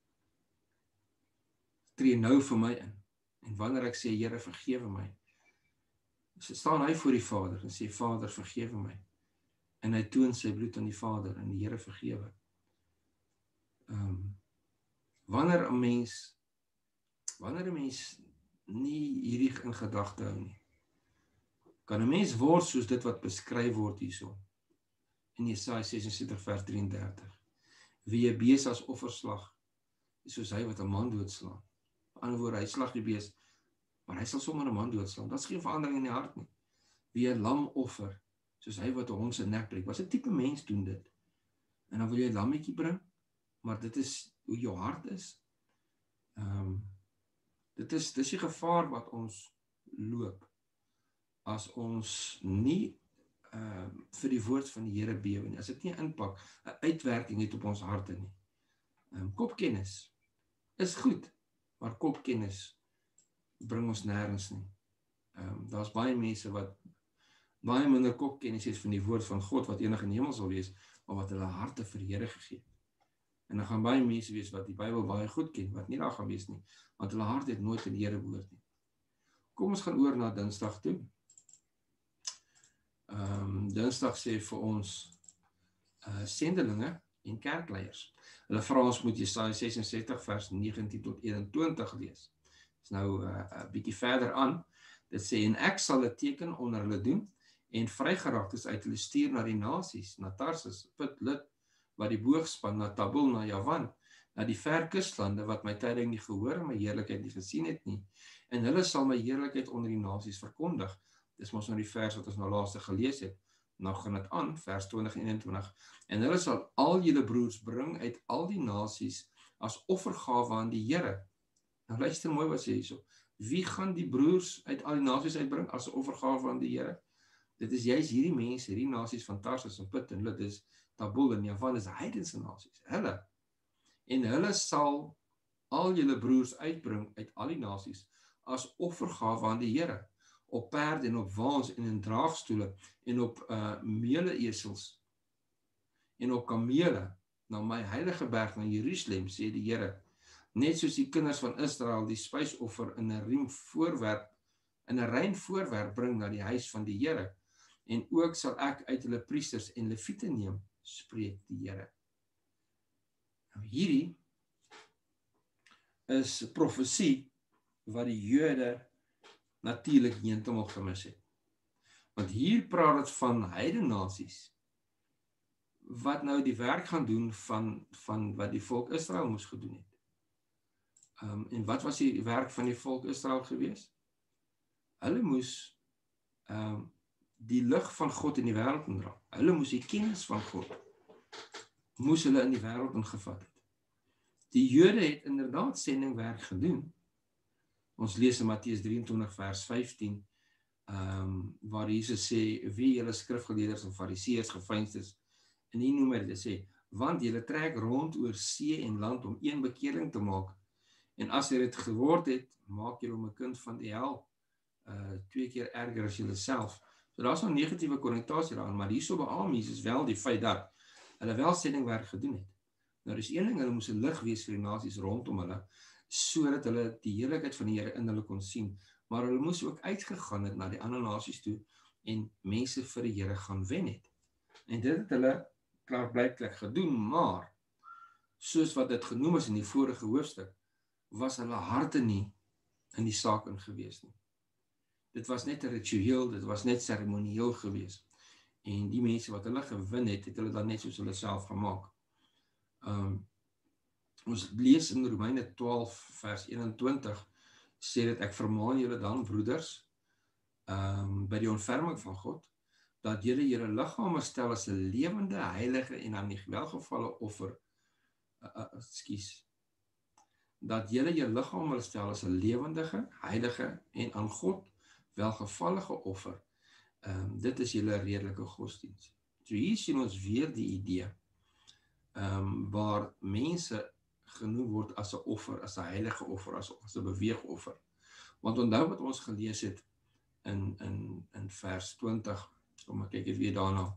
tree nou vir my in. En wanneer ek sê, Here, vergewe my, staan hy voor die Vader en sê, Vader, vergewe my. En hy toon sy bloed aan die Vader en die Here vergewe. Um, wanneer 'n mens, wanneer 'n mens nie hierdie in gedagte hou nie, kan 'n mens word soos dit wat beskryf word hierso, in Jesaja ses en sestig vers drie en dertig. Wie 'n bees as offerslag, is soos hy wat 'n man doodslaan. Op ander woorde, hy slag die bees, maar hy sal sommer 'n man doodslaan. Dat is geen verandering in die hart nie. Wie 'n lam offer, soos hy wat 'n hond se nek breek. Wat 'n tipe mens doen dit? En dan wil jy 'n lammetjie bring, maar dit is hoe jou hart is. Um, dit is dis die gevaar wat ons loop, as ons nie um, vir die woord van die Here bewe nie, as dit nie impak, 'n uitwerking het op ons harte nie. Um, kopkennis is goed, maar kopkennis bring ons nêrens nie. Um, Daar's baie mense wat baie minder kopkennis het van die woord van God, wat enig in die hemel sal wees, maar wat hulle harte vir die Here gegee het. En dan gaan baie mense wees wat die Bybel baie goed ken, wat nie daar gaan wees nie, want hulle hart het nooit in die Here behoort nie. Kom ons gaan oor na Dinsdag toe. Um, Dinsdag sê vir ons uh, sendelinge en kerkleiers. Hulle vra ons moet Jesaja ses en sestig vers negentien tot eenentwintig lees. Dis nou 'n uh, bietjie verder aan. Dit sê, en ek sal 'n teken onder hulle doen, en vrygeraaktes uit hulle stuur na die nasies, na Tarsus, Put, Lud, wat die boog span, na Tabul, na Javan, na die ver kustlande, wat my tyding nie gehoor en my heerlikheid nie gesien het nie. En hulle sal my heerlikheid onder die nasies verkondig. Dis mos nou die vers wat ons nou laaste gelees het. Nou gaan dit aan, vers twintig en eenentwintig. En hulle sal al julle broers bring uit al die nasies as offergawe aan die Here. Nou luister mooi wat sê hierso. Wie gaan die broers uit al die nasies uitbring as 'n offergawe aan die Here? Dit is juist hierdie mense, hierdie nasies van Tarsus en Put en Lud, is Tabul en Javan, is heidense nasies. Hulle. En hulle sal al julle broers uitbring uit al die nasies as offergawe aan die Here, op perde en op waans en in draagstoele en op uh, meeleesels en op kamele na my heilige berg, na Jerusalem, sê die Here. Net soos die kinders van Israel die spysoffer in 'n riem voorwerp, in 'n rein voorwerp bring na die huis van die Here, en ook sal ek uit hulle priesters en leviete neem, spreek die Here. Nou hierdie is profesie wat die Jode natuurlik heeltemal gemis het. Want hier praat het van heidene nasies wat nou die werk gaan doen van, van wat die volk Israel moes gedoen het. Um, en wat was die werk van die volk Israel gewees? Hulle moes um, die lig van God in die wêreld indra. Hulle moes die kennis van God moes hulle in die wêreld ingevat het. Die Jode het inderdaad sendingwerk gedoen. Ons lees in Matteus drieëntwintig vers vyftien, um, waar Jesus sê, wie julle skrifgeleerders en fariseërs geveinsdes, en hier noem hy dit sê, want julle trek rond oor see en land om een bekering te maak, en as jy dit geword het, maak julle om 'n kind van die hel, uh, twee keer erger as julle self. So daar is nou 'n negatiewe konnotasie daaraan, maar hierso beamoen Jesus wel die feit dat hulle wel sendingwerk gedoen het. Nou dis een ding, hulle moes 'n lig wees vir die nasies rondom hulle, sodat hulle die heerlikheid van die Here in hulle kon sien, maar hulle moes ook uitgegaan het na die ander nasies toe en mense vir die Here gaan wen het. En dit het hulle klaarblyklik gedoen, maar soos wat dit genoem is in die vorige hoofstuk, was hulle harte nie in die saak in gewees nie. Dit was net 'n ritueel, dit was net seremonieel gewees. En die mense wat hulle gewin het, het hulle dan net soos hulle self gemaak. Um, ons lees in Romeine twaalf vers eenentwintig, sê dit, ek vermaan julle dan, broeders, um, by die ontferming van God, dat julle julle liggame stel as 'n lewende, heilige en aan die welgevalle offer, uh, uh, ekskuus, dat julle julle liggame stel as 'n lewendige, heilige en aan God welgevallige offer. Um, dit is julle redelike godsdiens. So hier sien ons weer die idee, um, waar mense genoem word as 'n offer, as 'n heilige offer, as, as 'n beweegoffer. Want onthou wat ons gelees het in, in, in vers twintig, kom ek kyk weer daarna.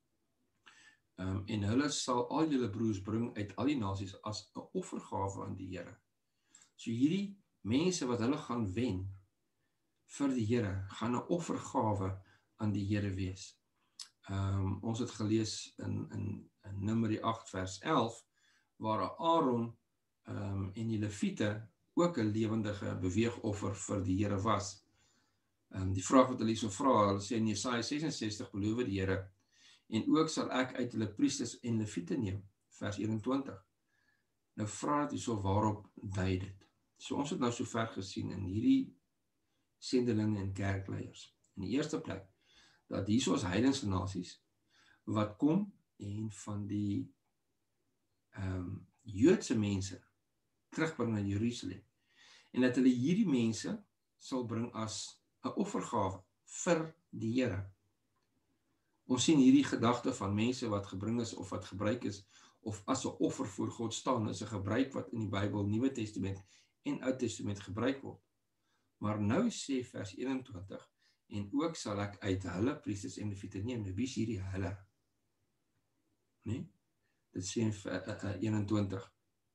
Um, en hulle sal al julle broers bring uit al die nasies as 'n offergawe aan die Here. So hierdie mense wat hulle gaan wen vir die Here, gaan 'n offergawe aan die Here wees. Um, ons het gelees in, in, in Numeri agt vers elf, waar Aaron um, en die Leviete ook 'n lewendige beweegoffer vir die Here was. Um, die vraag wat hulle hierso vra, hulle sê in Jesaja ses en sestig, beloof die Here, en ook sal ek uit hulle priesters en Leviete neem, vers eenentwintig. Nou vra dit hierso, waarop dui dit? So ons het nou so ver gesien in hierdie sendelinge en kerkleiers. In die eerste plek, dat hierso is heidense nasies, wat kom en van die um, Joodse mense terugbring na Jerusalem. En dat hulle hierdie mense sal bring as 'n offergawe vir die Here. Ons sien hierdie gedagte van mense wat gebring is of wat gebruik is, of as 'n offer voor God staan, is 'n gebruik wat in die Bybel, Nuwe Testament en Ou Testament gebruik word. Maar nou sê vers eenentwintig, en ook sal ek uit hulle priesters en leviete neem. Nou wie is hierdie hulle? Nee? Dit sê in eenentwintig.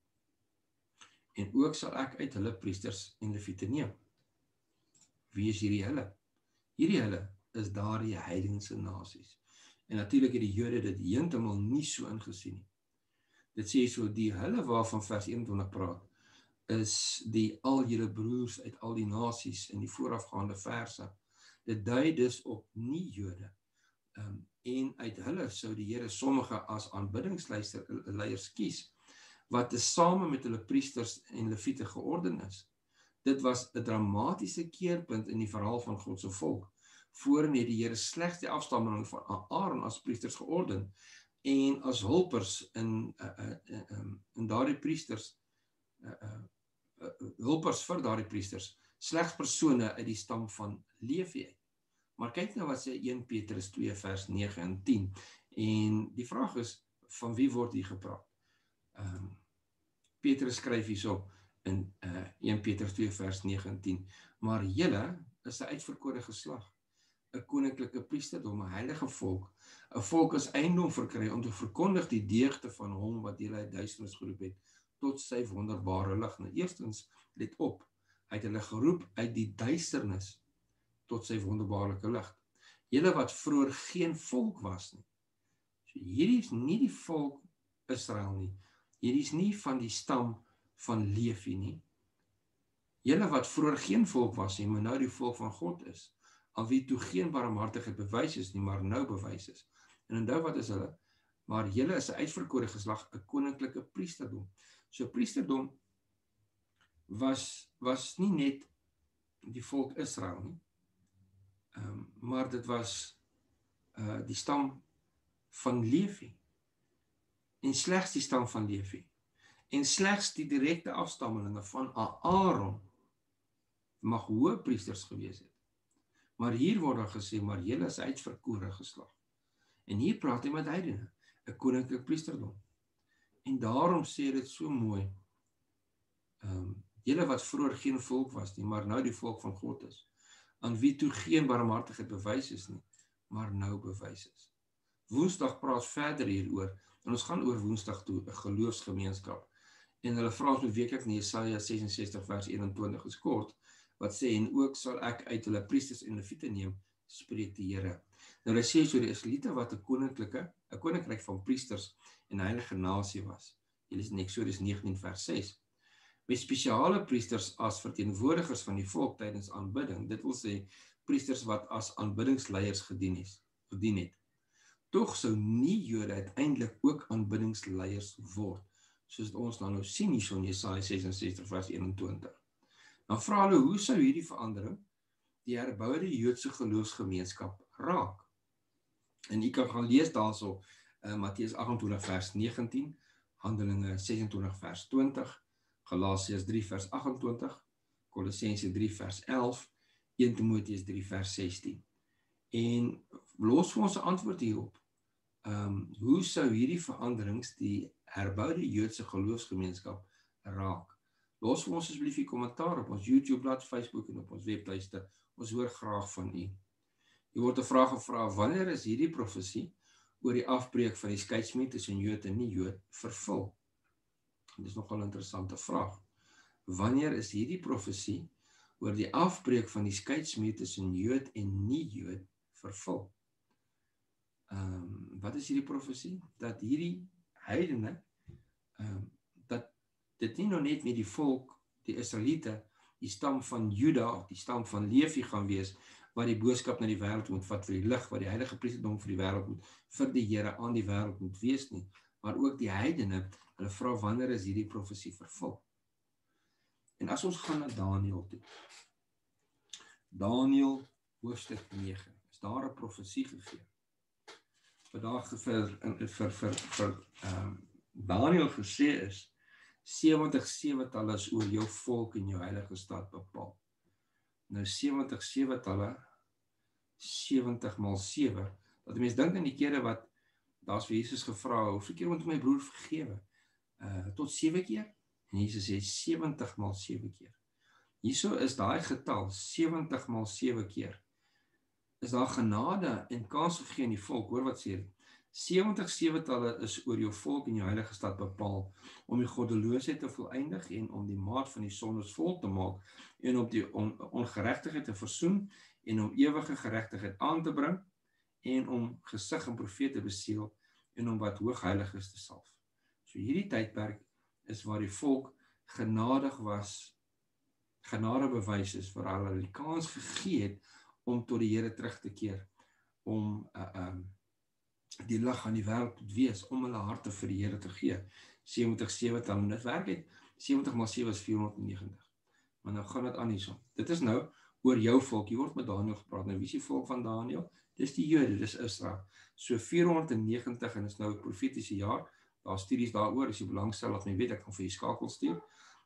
En ook sal ek uit hulle priesters en leviete neem. Wie is hierdie hulle? Hierdie hulle is daardie heidense nasies. En natuurlik het die Jode dit heeltemal nie so ingesien nie. Dit sê so, die hulle waarvan vers eenentwintig praat, is die al julle broers uit al die nasies in die voorafgaande verse. Dit dui dus op nie Jode. Um, en uit hulle sou die Here sommige as aanbiddingsleiers kies, wat tesame met hulle priesters en leviete georden is. Dit was 'n dramatiese keerpunt in die verhaal van God se volk. Voorheen het die Here slegs die afstammeling van Aaron as priesters georden en as hulpers in, uh, uh, uh, in daardie priesters uh, uh, uh, hulpers vir daardie priesters, slegs persone uit die stam van Levi uit. Maar kyk nou wat sê eerste Petrus twee vers nege en tien, en die vraag is, van wie word hier gepraat? Um, Petrus skryf hierso in uh, eerste Petrus twee vers nege en tien, maar julle is 'n uitverkore geslag, 'n koninklike priesterdom, 'n heilige volk, 'n volk as eiendom verkry om te verkondig die deugde van hom wat julle uit duisternis geroep het tot sy wonderbare lig. Nou eerstens, let op, hy het hulle geroep uit die duisternis tot sy wonderbaarlike lig. Julle wat vroeër geen volk was nie. So hierdie is nie die volk Israel nie. Hierdie is nie van die stam van Levi nie. Julle wat vroeër geen volk was nie, maar nou die volk van God is, aan wie toe geen barmhartigheid bewys is nie, maar nou bewys is. En onthou wat is hulle? Maar julle is 'n uitverkore geslag, 'n koninklike priesterdom. So priesterdom was, was nie net die volk Israel nie, um, maar dit was uh, die stam van Levi. En slegs die stam van Levi. En slegs die direkte afstammelinge van Aaron mag hoëpriesters gewees het. Maar hier word dan gesê, maar julle is uitverkore geslag. En hier praat hy met heidene, 'n koninklik priesterdom. En daarom sê dit so mooi, um, julle wat vroeër geen volk was nie, maar nou die volk van God is, aan wie toe geen barmhartigheid bewys is nie, maar nou bewys is. Woensdag praat verder hieroor, en ons gaan oor Woensdag toe, 'n geloofsgemeenskap. En hulle vra ons met weeklik in Jesaja ses en sestig vers eenentwintig is kort, wat sê, en ook sal ek uit hulle priesters en leviete neem, spreek die Here. Nou hy sê so die Israeliete wat 'n koninklike, 'n koninkryk van priesters en heilige nasie was. Julle is in Eksodus negentien vers ses. Met spesiale priesters as verteenwoordigers van die volk tydens aanbidding, dit wil sê priesters wat as aanbiddingsleiers gedien is, gedien het. Tog sou nie Jode uiteindelik ook aanbiddingsleiers word, soos ons dan nou sien hier in Jesaja ses en sestig vers eenentwintig. Dan vra hulle, hoe sou hierdie verandering die herboude Joodse geloofsgemeenskap raak? En jy kan gaan lees daarso uh, Matteus agt en twintig vers negentien, Handelinge ses en twintig vers twintig, Galasiërs drie vers agt en twintig, Kolossense drie vers elf, eerste Timoteus drie vers sestien. En los vir ons 'n antwoord hierop. Um, hoe sou hierdie veranderings die herboude Joodse geloofsgemeenskap raak? Los vir ons asseblief die kommentaar op ons YouTube blad, Facebook en op ons webtuiste. Ons hoor graag van u. Hier word 'n vraag gevra, wanneer is hierdie profesie oor die afbreek van die skeidsmuur tussen Jood en nie-Jood vervul? Dit is nogal 'n interessante vraag. Wanneer is hierdie profesie oor die afbreek van die skeidsmuur tussen Jood en nie-Jood vervul? Um, wat is hierdie profesie? Dat hierdie heidene, um, dat dit nie nou net met die volk, die Israeliete, die stam van Juda, die stam van Levi gaan wees, wat die boodskap na die wêreld moet vat vir die lig, wat die heilige priesterdom vir die wêreld moet, vir die Here aan die wêreld moet wees nie, maar ook die heidene, hulle vra wanneer is hierdie profesie vervul? En as ons gaan na Daniël toe, Daniël hoofstuk nege, is daar 'n profesie gegee, wat daar vir, vir, vir, vir um, Daniël gesê is, sewentig sewetalle is oor jou volk en jou heilige stad bepaal. Nou sewentig sewetalle, sewentig maal sewe, dat die mens dink aan die kere wat, daar is vir Jesus gevra, hoeveel keer moet my broer vergewe? Uh, tot sewe keer? En Jesus sê sewentig maal sewe keer. Hierso is daai getal, sewentig maal sewe keer, is daar genade en kans gegee aan die volk, hoor wat sê dit, sewentig sewetalle is oor jou volk en jou heilige stad bepaal, om die goddeloosheid te voleindig en om die maat van die sondes vol te maak, en om die on ongeregtigheid te versoen, en om ewige geregtigheid aan te bring, en om gesig en profeet te besiel, en om wat hoogheilig is te salf. So hierdie tydperk is waar die volk genadig was, genade bewys is, waar hulle die kans gegee het, om tot die Here terug te keer, om uh, um, die lig aan die wêreld te wees, om hulle harte vir die Here te gee. sewentig sewetal, en dit werk het, sewentig maal sewe is vierhonderdnegentig. Maar nou gaan dit aan hierson. Dit is nou oor jou volk, hier word met Daniël gepraat. Nou wie is die volk van Daniël? Dis die Jode, dis Israel. So vierhonderdnegentig, en is nou 'n profetiese jaar, daar studies daaroor, as jy belangstel, laat my weet, ek kan vir jy skakel stuur.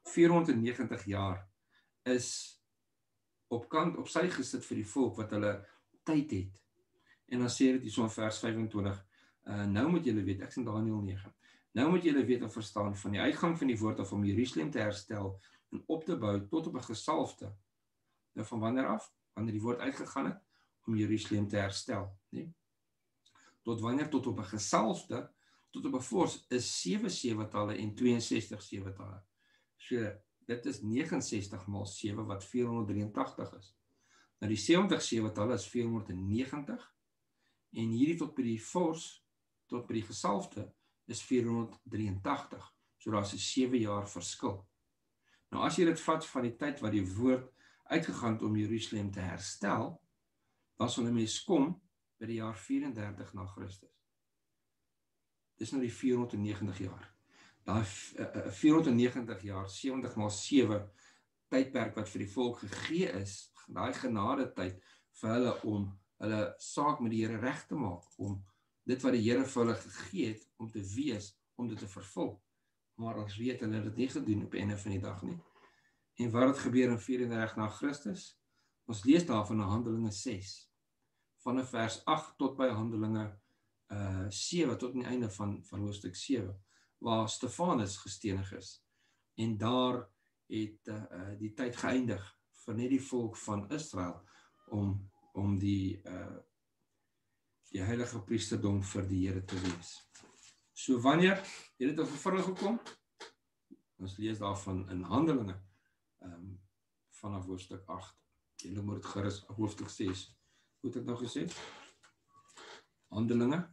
vierhonderdnegentig jaar is op kant, op sy gesit vir die volk wat hulle tyd het. En dan sê dit hier so in vers vyfentwintig, uh, nou moet julle weet, ek sê Daniël negen, nou moet julle weet en verstaan van die uitgang van die woord af om Jerusalem te herstel en op te bou tot op 'n gesalfde. Nou van wanneer af? Wanneer die woord uitgegaan het om Jerusalem te herstel, nee? Tot wanneer? Tot op 'n gesalfde, tot op 'n vors is sewe sewetalle en tweeënsestig sewetalle. So dit is negenenses sestig maal sewe wat vierhonderddrieëntagtig is. Nou die sewentig sewetalle is vierhonderdnegentig en hierdie tot by die vors, tot by die gesalfde is vierhonderddrieëntagtig. So daar is 'n sewe jaar verskil. Nou as jy dit vat van die tyd wat die woord uitgegaan het om Jerusalem te herstel, dan sal 'n mens kom by die jaar vyrendertig na Christus. Dis nou die vierhonderdnegentig jaar. Daai vierhonderdnegentig jaar, sewentig maal sewe tydperk wat vir die volk gegee is, daai genade tyd vir hulle om hulle saak met die Here reg te maak, om dit wat die Here vir hulle gegee het, om te wees, om dit te vervul. Maar ons weet hulle het dit nie gedoen op die einde van die dag nie. En wat het gebeur in vyrendertig na Christus? Ons lees daarvan in Handelinge ses, van vers agt tot by Handelinge uh, sewe, tot aan die einde van, van hoofstuk sewe, waar Stefanus gestenig is. En daar het uh, die tyd geëindig vir net die volk van Israel om, om die, uh, die heilige priesterdom vir die Here te wees. So wanneer het dit op vervulling gekom? Ons lees daarvan in Handelinge um, vanaf hoofstuk agt. Julle moet dit gerus hoofstuk ses. Hoe het ek nou gesê? Handelinge.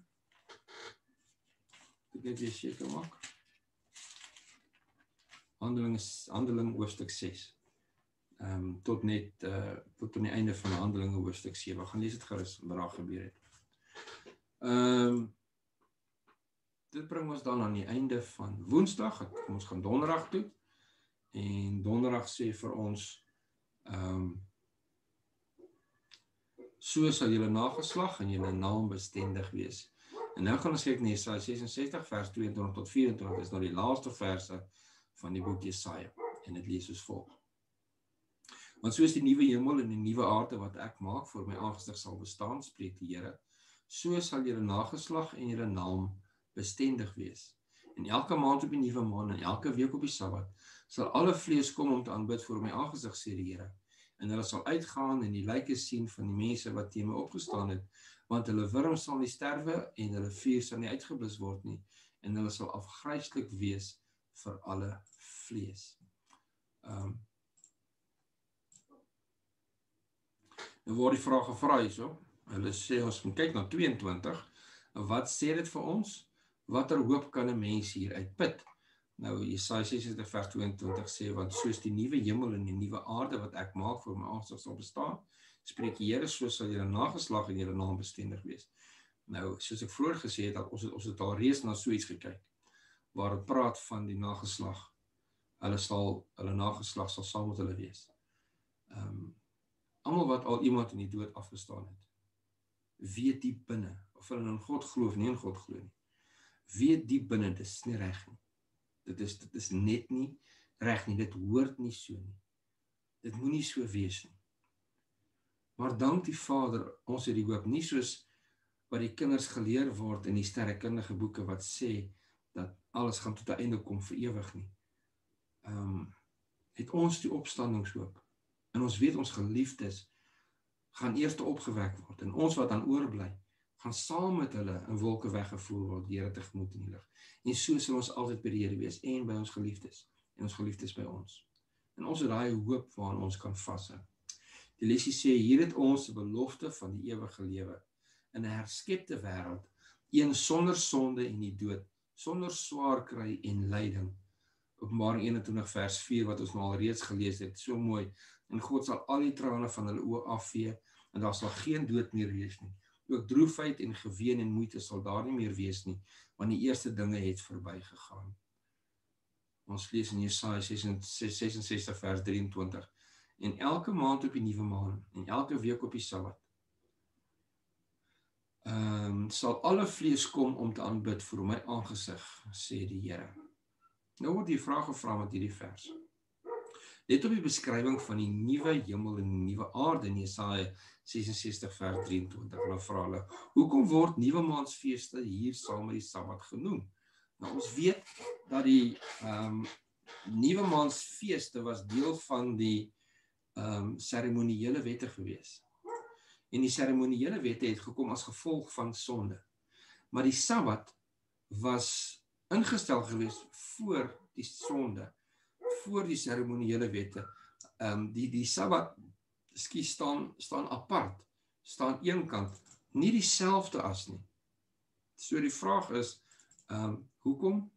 Ek net weer seker maak. Handeling, Handeling hoofstuk ses. Um, tot net, uh, tot aan die einde van Handelinge hoofstuk sewe. Gaan lees dit gerus wat daar gebeur het. Um, dit bring ons dan aan die einde van Woensdag. Ons gaan Donderdag toe. En Donderdag sê vir ons, um, so sal julle nageslag en julle naam bestendig wees. En nou gaan ons kyk na Jesaja ses en sestig vers tweeëntwintig tot vyerentwintig, is nou die laaste verse van die boek Jesaja. En dit lees soos volg. Want soos die nuwe hemel en die nuwe aarde wat ek maak voor my aangesig sal bestaan, spreek die Here, so sal julle nageslag en julle naam bestendig wees. En elke maand op die nuwe maan en elke week op die Sabbat sal alle vlees kom om te aanbid voor my aangesig, sê die Here. En hulle sal uitgaan en die lyke sien van die mense wat teen my opgestaan het, want hulle wurm sal nie sterwe en hulle vuur sal nie uitgeblus word nie, en hulle sal afgryslik wees vir alle vlees. Um, nou word die vraag gevra hierso. Hulle sê ons moet kyk na tweeëntwintig. Wat sê dit vir ons? Watter hoop kan 'n mens hier uitput? Nou Jesaja ses en sestig vers tweeëntwintig sê, want soos die nuwe hemel en die nuwe aarde wat ek maak voor my aangesig sal bestaan, spreek die Here, so sal julle nageslag en julle naam bestendig wees. Nou, soos ek vroeër gesê het, dat ons het, ons het al reeds na so iets gekyk, waar het praat van die nageslag. Hulle sal, hulle nageslag sal saam met hulle wees. Um, almal wat al iemand in die dood afgestaan het, weet diep binne, of hulle in God glo of nie in God glo nie, weet diep binne, dit is nie reg nie. Dit is, dit is net nie reg nie, dit hoort nie so nie. Dit moet nie so wees nie. Maar dank die Vader, ons het die hoop, nie soos wat die kinders geleer word in die sterrekundige boeke wat sê, dat alles gaan tot 'n einde kom vir ewig nie. Um, het ons die opstandingshoop, en ons weet ons geliefdes, gaan eers opgewek word, en ons wat dan oorbly, gaan saam met hulle in wolke weggevoer word, die Here tegemoet in die lig. En so sal ons altyd by die Here wees, en by ons geliefdes, en ons geliefdes by ons. En ons het daai hoop waaraan ons kan vashou. Die lesie sê, hier het ons die belofte van die ewige lewe, in 'n herskepte wêreld, een sonder sonde en die dood, sonder swaar kry en lyding. Openbaring eenentwintig vers vier, wat ons nou al reeds gelees het, so mooi, en God sal al die trane van hulle oë afvee, en daar sal geen dood meer wees nie. Ook droefheid en geween en moeite sal daar nie meer wees nie, want die eerste dinge het verbygegaan. Ons lees in Jesaja ses en sestig vers drieëntwintig, en elke maand op die nuwe maan, en elke week op die Sabbat, um, sal alle vlees kom om te aanbid voor my aangesig, sê die Here. Nou word die vraag gevra met hierdie vers. Let op die beskrywing van die nuwe hemel en die nuwe aarde in Jesaja ses en sestig vers drie en twintig. En dan vra hulle, hoekom word nuwe maansfeeste hier saam met die Sabbat genoem? Nou ons weet dat die um, nuwe maansfeeste was deel van die um, seremoniële wette gewees. En die seremoniële wette het gekom as gevolg van sonde. Maar die Sabbat was ingestel gewees voor die sonde, voor die seremoniële wette. Um, die, die Sabbat skie, staan, staan apart, staan eenkant, nie dieselfde as nie. So die vraag is, um, hoekom?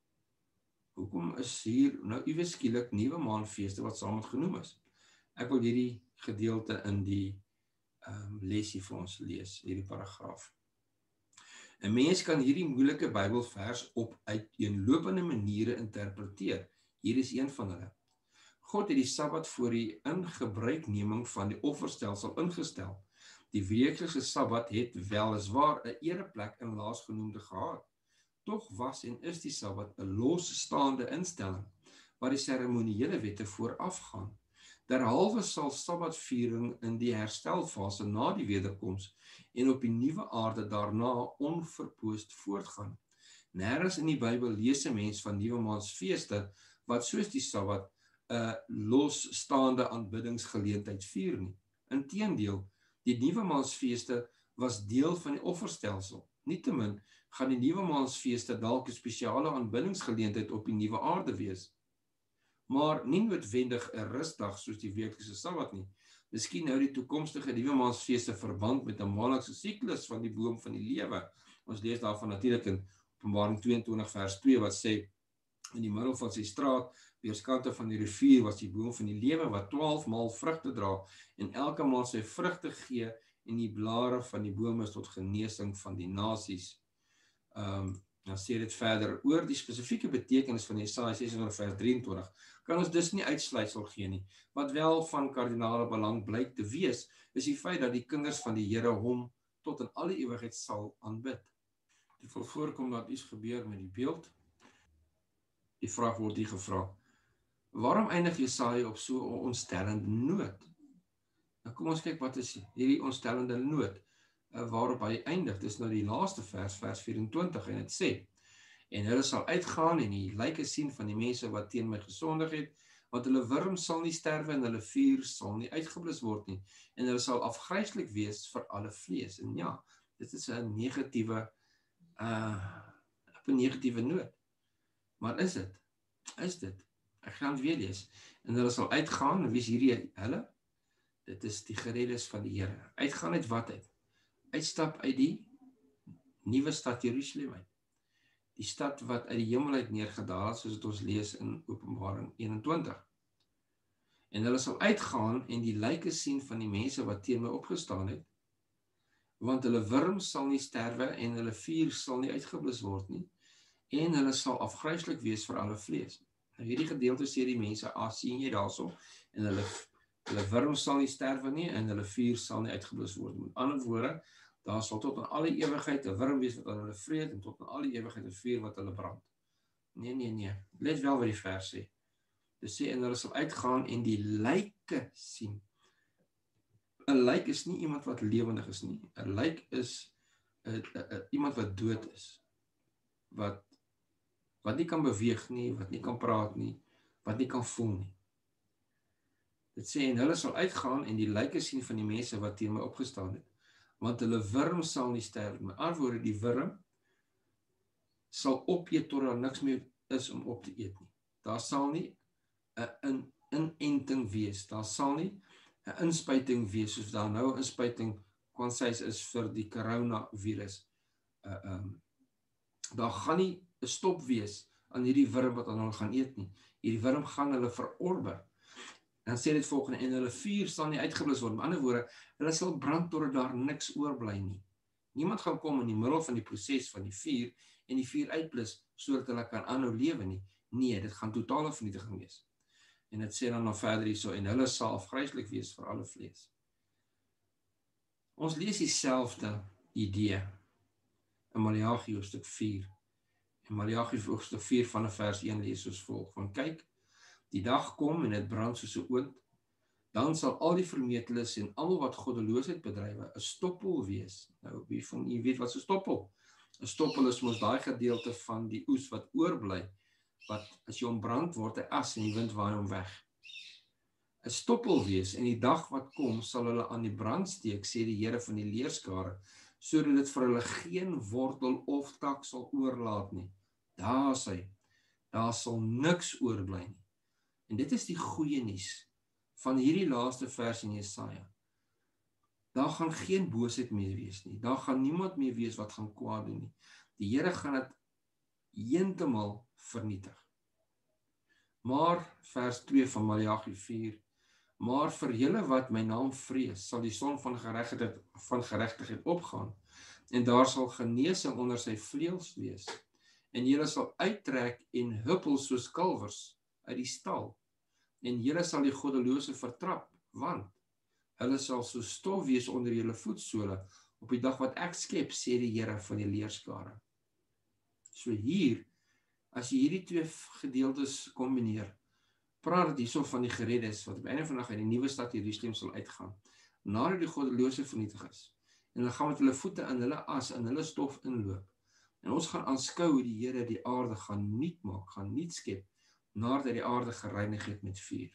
Hoekom is hier nou iewes skielik nuwe maanfeeste wat saam met genoem is? Ek wil hierdie gedeelte in die um, lesie vir ons lees, hierdie paragraaf. 'n Mens kan hierdie moeilike Bybelvers op uiteenlopende maniere interpreteer. Hier is een van hulle. God het die Sabbat voor die ingebruikneming van die offerstelsel ingestel. Die weeklikse Sabbat het weliswaar 'n ereplek in laasgenoemde gehad. Tog was en is die Sabbat 'n losstaande instelling waar die seremoniële wette voorafgaan. Derhalwe sal Sabbatviering in die herstelfase na die wederkoms en op die nuwe aarde daarna onverpoost voortgaan. Nêrens in die Bybel lees 'n mens van nuwe maansfeeste wat soos die Sabbat 'n losstaande aanbiddingsgeleentheid vier nie. Inteendeel, die nuwe maansfeeste was deel van die offerstelsel. Nietemin gaan die nuwe maansfeeste dalk 'n spesiale aanbiddingsgeleentheid op die nuwe aarde wees. Maar nie noodwendig 'n rustdag soos die weeklikse Sabbat nie. Miskien nou die toekomstige nuwe maansfeeste verband met 'n maandelikse siklus van die boom van die lewe. Ons lees daarvan natuurlik in Openbaring twee en twintig vers twee wat sê, in die middel van sy straat, weerskante van die rivier was die boom van die lewe wat twaalf maal vrugte dra en elke maal sy vrugte gee en die blare van die boom is tot genesing van die nasies. Um, dan sê dit verder, oor die spesifieke betekenis van Jesaja ses vers drie en twintig, kan ons dus nie uitsluitsel gee nie. Wat wel van kardinale belang blyk te wees, is die feit dat die kinders van die Here hom tot in alle ewigheid sal aanbid. Dit wil voorkom dat iets gebeur met die beeld. Die vraag word hier gevra, waarom eindig Jesaja op so 'n ontstellende noot? Nou kom ons kyk wat is hierdie ontstellende noot, uh, waarop hy eindig. Dis nou die laaste vers, vers vyf-en-twintig, en het sê, en hulle sal uitgaan en die lyke sien van die mense wat teen my gesondig het, want hulle wurm sal nie sterwe en hulle vuur sal nie uitgeblus word nie, en hulle sal afgryslik wees vir alle vlees. En ja, dit is 'n negatiewe, uh, op 'n negatiewe noot. Maar is dit? Is dit? Ek gaan weer lees. En hulle sal uitgaan, en wie is hierdie hulle? Dit is die gereddes van die Here. Uitgaan uit wat uit? Uitstap uit die nuwe stad Jerusalem uit. Die stad wat uit die hemel uit neergedaal het, soos het ons lees in Openbaring eenentwintig. En hulle sal uitgaan en die lyke sien van die mense wat teen my opgestaan het, want hulle wurm sal nie sterwe en hulle vuur sal nie uitgeblus word nie, en hulle sal afgryslik wees vir alle vlees. Nou hierdie gedeelte sê die mense, ah, sien jy daarso, en hulle, hulle wurm sal nie sterwe nie, en hulle vuur sal nie uitgeblus word nie. Met ander woorde, daar sal tot in alle ewigheid 'n wurm wees wat aan hulle vreet, en tot in alle ewigheid 'n vuur wat hulle brand. Nee, nee, nee, let wel wat die vers sê. Dit sê, en hulle sal uitgaan en die lyke sien. 'n Lijk is nie iemand wat lewendig is nie. 'n Lijk is a, a, a, iemand wat dood is. Wat, wat nie kan beweeg nie, wat nie kan praat nie, wat nie kan voel nie. Dit sê, en hulle sal uitgaan en die lyke sien van die mense wat teen my opgestaan het. Want hulle wurm sal nie sterf. Met ander woorde, die wurm sal opeet tot daar niks meer is om op te eet nie. Daar sal nie 'n inenting wees. Daar sal nie 'n inspuiting wees, soos daar nou 'n inspuiting kwansys is vir die coronavirus. Uh, um, daar gaan nie 'n stop wees aan hierdie wurm wat aan hulle gaan eet nie. Hierdie wurm gaan hulle verorber. Dan sê dit volgende, en hulle vuur sal nie uitgeblus word. Met ander woorde, hulle sal brand totdat daar niks oorbly nie. Niemand gaan kom in die middel van die proses van die vuur en die vuur uitblus sodat hulle kan aanhou lewe nie. Nee, dit gaan totale vernietiging wees. En dit sê dan nog verder hierso, en hulle sal afgryslik wees vir alle vlees. Ons lees dieselfde idee in Maleagi hoofstuk vier. En Maleagi hoofstuk vier van vers een lees soos volg, van kyk, Die dag kom en dit brand soos 'n oond, dan sal al die vermeteles en almal wat goddeloosheid bedrywe 'n stoppel wees. Nou, wie van u weet wat so 'n stoppel? 'n Stoppel is mos daai gedeelte van die oes wat oorbly, wat as jy hom brand word hy as en die wind waai hom weg. 'n Stoppel wees en die dag wat kom sal hulle aan die brand steek, sê die Here van die leerskare, sodat dit vir hulle geen wortel of tak sal oorlaat nie. Daar is hy. Daar sal niks oorbly nie. En dit is die goeie nuus van hierdie laaste vers in Jesaja. Daar gaan geen boosheid meer wees nie. Daar gaan niemand meer wees wat gaan kwaad doen nie. Die Here gaan dit heeltemal vernietig. Maar, vers twee van Maleagi vier, maar vir julle wat my naam vrees, sal die son van geregtigheid, van geregtigheid opgaan, en daar sal genesing onder sy vleuels wees, en julle sal uittrek en huppel soos kalwers uit die stal, en julle sal die goddelose vertrap, want hulle sal so stof wees onder julle voetsole, op die dag wat ek skep, sê die Here van die leerskare. So hier, as jy hierdie twee gedeeltes kombineer, praat dit hierso van die gereddes, wat op die einde van die dag uit die nuwe stad Jerusalem sal uitgaan, nadat die goddelose vernietig is, en hulle gaan met hulle voete in hulle as, in hulle stof inloop, en ons gaan aanskou hoe die Here die aarde gaan nuut maak, gaan nuut skep, nadat hy die aarde gereinig het met vuur.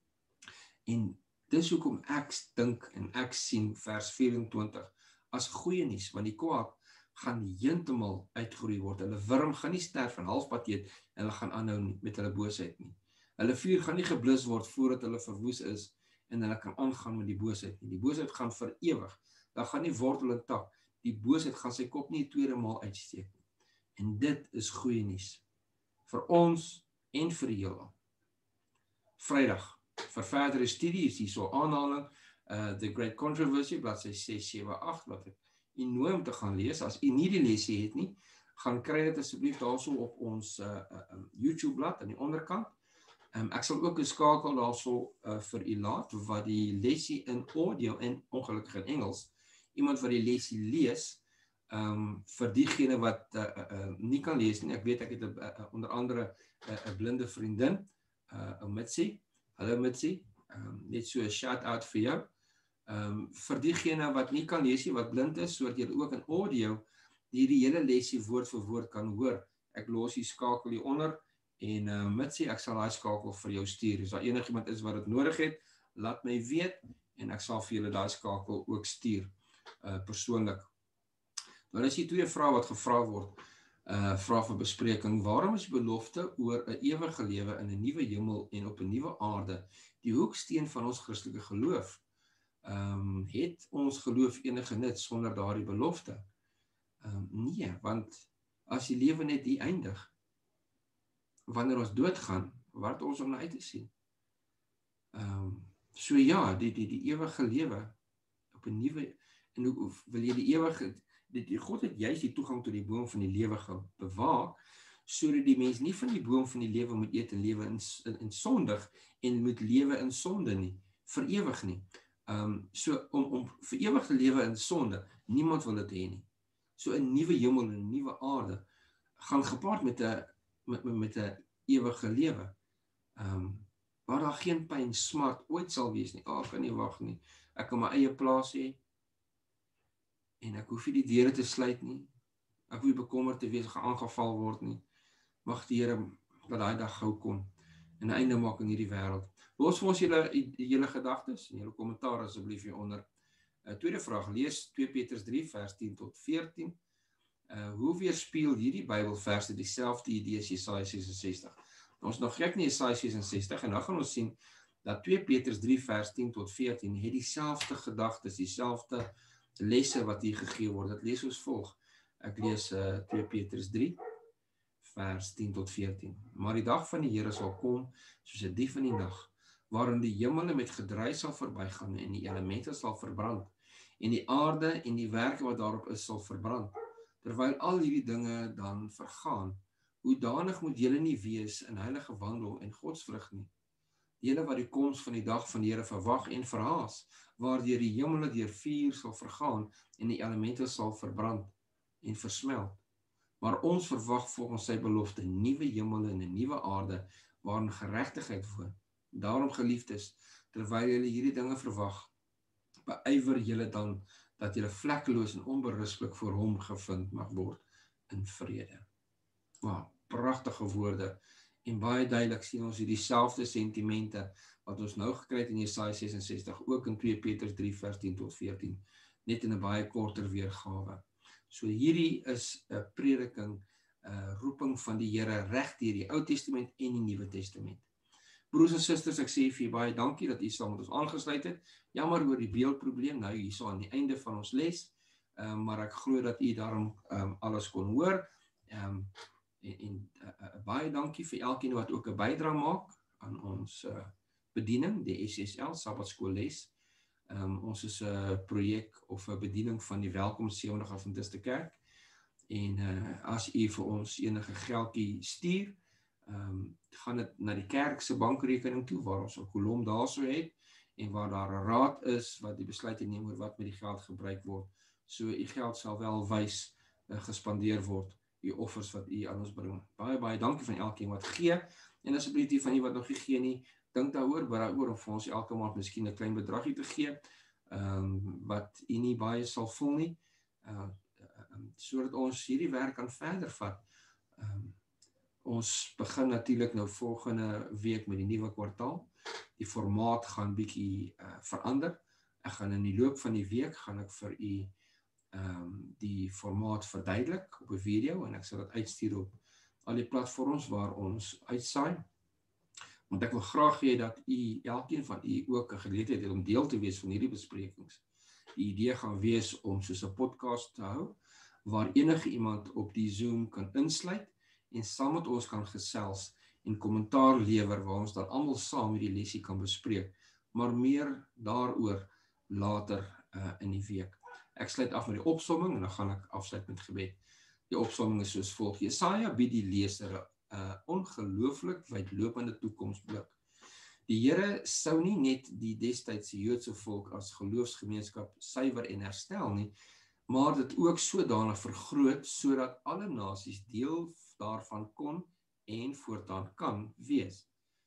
En dis hoekom ek dink en ek sien vers vyf-en-twintig as goeie nuus, want die kwaad gaan heeltemal uitgeroei word. Hulle wurm gaan nie sterf en halfpad eet en hulle gaan aanhou nie, met hulle boosheid nie. Hulle vuur gaan nie geblus word voordat hulle verwoes is en hulle kan aangaan met die boosheid nie. Die boosheid gaan vir ewig. Daar gaan nie wortel en tak. Die boosheid gaan sy kop nie 'n tweede maal uitsteek nie. En dit is goeie nuus vir ons en vir die heelal. Vrydag, vir verdere studies, hierso aanhaling, uh, The Great Controversy, bladsy ses sewe agt, wat ek u nooi om te gaan lees. As u nie die lesie het nie, gaan kry dit asseblief daarso op ons uh, uh, YouTube blad aan die onderkant. Um, ek sal ook 'n skakel daarso uh, vir u laat, wat die lesie in audio en ongelukkig in Engels, iemand wat die lesie lees, um, vir diegene wat uh, uh, uh, nie kan lees nie. Ek weet ek het uh, uh, onder andere 'n uh, blinde vriendin, uh, Mitsie, hallo Mitsie, um, net so 'n shout out vir jou. Um, vir diegene wat nie kan lees nie, wat blind is, sodat jy ook in audio die die hele lesie woord vir woord kan hoor. Ek los die skakel hier onder en uh, Mitsie, ek sal daai skakel vir jou stuur. As daar enigiemand is wat dit nodig het, laat my weet en ek sal vir julle daai skakel ook stuur uh, persoonlik. Dan is hier twee vrae wat gevra word. Uh, vraag vir bespreking. Waarom is belofte oor 'n ewige lewe in 'n nuwe hemel en op 'n nuwe aarde die hoeksteen van ons Christelike geloof? Um, het ons geloof enige nut sonder daardie belofte? Um, nee, want as die lewe net hier eindig, wanneer ons doodgaan, wat ons om na uit te sien? Um, so ja, die, die, die ewige lewe op 'n nuwe, en hoe wil jy die ewige, die, die God het juist die toegang tot die boom van die lewe bewaak, sodat die mens nie van die boom van die lewe moet eet en lewe in, in, in sondig en moet lewe in sonde nie, vir ewig nie. Um, so om, om vir ewig te lewe in sonde, niemand wil dit hê nie. So 'n nuwe hemel en 'n nuwe aarde gaan gepaard met 'n met, met 'n ewige lewe. Um, waar daar geen pyn, smart ooit sal wees nie. Oh, ek kan nie wag nie. Ek kan my eie plaas hê en ek hoef nie die deure te sluit nie. Ek hoef nie bekommerd te wees geaangeval word nie. Mag die Here dat daai dag gou kom en 'n einde maak in hierdie wêreld. Los vir ons julle julle gedagtes en julle kommentaar asseblief hieronder. Uh, tweede vraag, lees twee Petrus drie vers tien tot veertien. Uh, hoe weerspieël hierdie Bybelverse dieselfde idee as Jesaja ses en sestig? Ons nog kyk nie Jesaja ses en sestig en dan gaan ons sien dat twee Petrus drie vers tien tot veertien het dieselfde gedagtes, dieselfde lesse wat hier gegee word. Dit lees ons volg. Ek lees uh, twee Petrus drie vers tien tot veertien. Maar die dag van die Here sal kom soos 'n dief in die nag, waarin die hemele met gedruis sal verbygaan en die elemente sal verbrand en die aarde en die werke wat daarop is sal verbrand. Terwyl al hierdie dinge dan vergaan, hoedanig moet julle nie wees in heilige wandel en godsvrug nie. Julle wat die koms van die dag van die Here verwag en verhaas, waardeur die hemele deur vuur sal vergaan en die elemente sal verbrand en versmelt. Maar ons verwag volgens sy belofte nuwe hemele en 'n nuwe aarde waarin geregtigheid woon. Daarom geliefdes, terwyl julle hierdie dinge verwag, beywer julle dan dat julle vlekkeloos en onberispelik voor hom gevind mag word in vrede. Wow, pragtige woorde. En baie duidelik sien ons hier dieselfde sentimente wat ons nou gekry het in Jesaja ses en sestig, ook in twee Petrus drie vers tien tot veertien, net in 'n baie korter weergawe. So hierdie is 'n prediking, 'n roeping van die Here reg deur die Ou Testament en die Nuwe Testament. Broers en susters, ek sê vir julle baie dankie dat u saam met ons aangesluit het. Jammer oor die beeldprobleem, nou hierso aan die einde van ons les, um, maar ek glo dat u daarom um, alles kon hoor. Um, en en uh, uh, baie dankie vir elkeen wat ook 'n bydrae maak aan ons uh, bediening, die S S L Sabbatskoolles. Um, ons is 'n uh, projek of 'n bediening van die Welkom Sewentig Adventiste Kerk. En uh, as u vir ons enige geldjie stuur, um, gaan dit na die kerk se bankrekening toe, waar ons 'n kolom daarso het, en waar daar 'n raad is, wat die besluite neem oor wat met die geld gebruik word. So u geld sal wel wys uh, gespandeer word, die offers wat u aan ons bring. Baie, baie dankie van elkeen wat gee, en asseblief die van u wat nog nie gee nie, dink daaroor, berei oor om vir ons elke maand miskien 'n klein bedragie te gee, um, wat u nie baie sal voel nie, uh, um, sodat ons hierdie werk kan verder vat. Um, ons begin natuurlik nou volgende week met die nuwe kwartaal. Die formaat gaan bietjie uh, verander. Ek gaan in die loop van die week gaan ek vir u um, die formaat verduidelik op 'n video, en ek sal dit uitstuur op al die platforms waar ons uitsaai. Want ek wil graag hê dat u, elkeen van u ook 'n geleentheid het om deel te wees van hierdie besprekings. Die idee gaan wees om soos 'n podcast te hou, waar enige iemand op die Zoom kan insluit en saam met ons kan gesels en kommentaar lewer, waar ons dan almal saam hierdie lesie kan bespreek, maar meer daaroor later uh, in die week. Ek sluit af met die opsomming en dan gaan ek afsluit met gebed. Die opsomming is soos volg: Jesaja bied die leser 'n uh, ongelooflik wydlopende toekomsblik. Die Here sou nie net die destydse Joodse volk as geloofsgemeenskap suiwer en herstel nie, maar dit ook sodanig vergroot, sodat alle nasies deel daarvan kon en voortaan kan wees.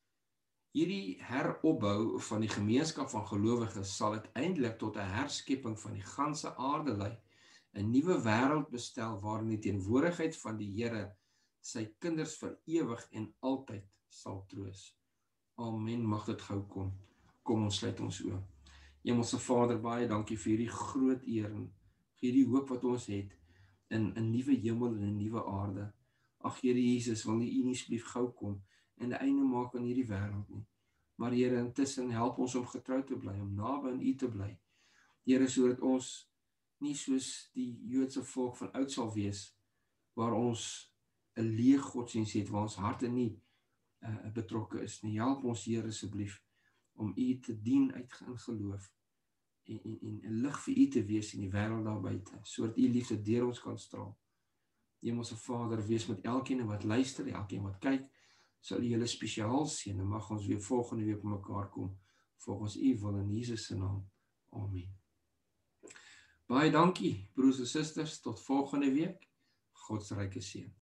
Hierdie heropbou van die gemeenskap van gelowiges sal uiteindelik tot 'n herskepping van die ganse aarde lei, 'n nuwe wêreld bestel waarin die teenwoordigheid van die Here sy kinders vir ewig en altyd sal troos. Amen, mag dit gou kom. Kom ons sluit ons oë. Hemelse Vader, baie dankie vir hierdie groot eer en vir hierdie hoop wat ons het in 'n nuwe hemel en 'n nuwe aarde. Ag Here Jesus, wil nie U nie asseblief gou kom en 'n einde maak aan hierdie wêreld nie. Maar Here, intussen help ons om getrou te bly, om naby aan U te bly. Here, sodat ons nie soos die Joodse volk van oud sal wees, waar ons 'n leë godsdienst het, waar ons harte nie uh, betrokke is nie. Help ons, Here, asseblief, om U te dien uit in geloof, en, en, en, en lig vir U te wees in die wêreld daar buite, sodat U liefde deur ons kan straal. Hemelse Vader, wees met elkeen wat luister, elkeen wat kyk, sal U julle spesiaal seën, en mag ons weer volgende week mekaar kom, volgens U wil in Jesus se naam. Amen. Baie dankie, broers en susters, tot volgende week. God se ryke seën.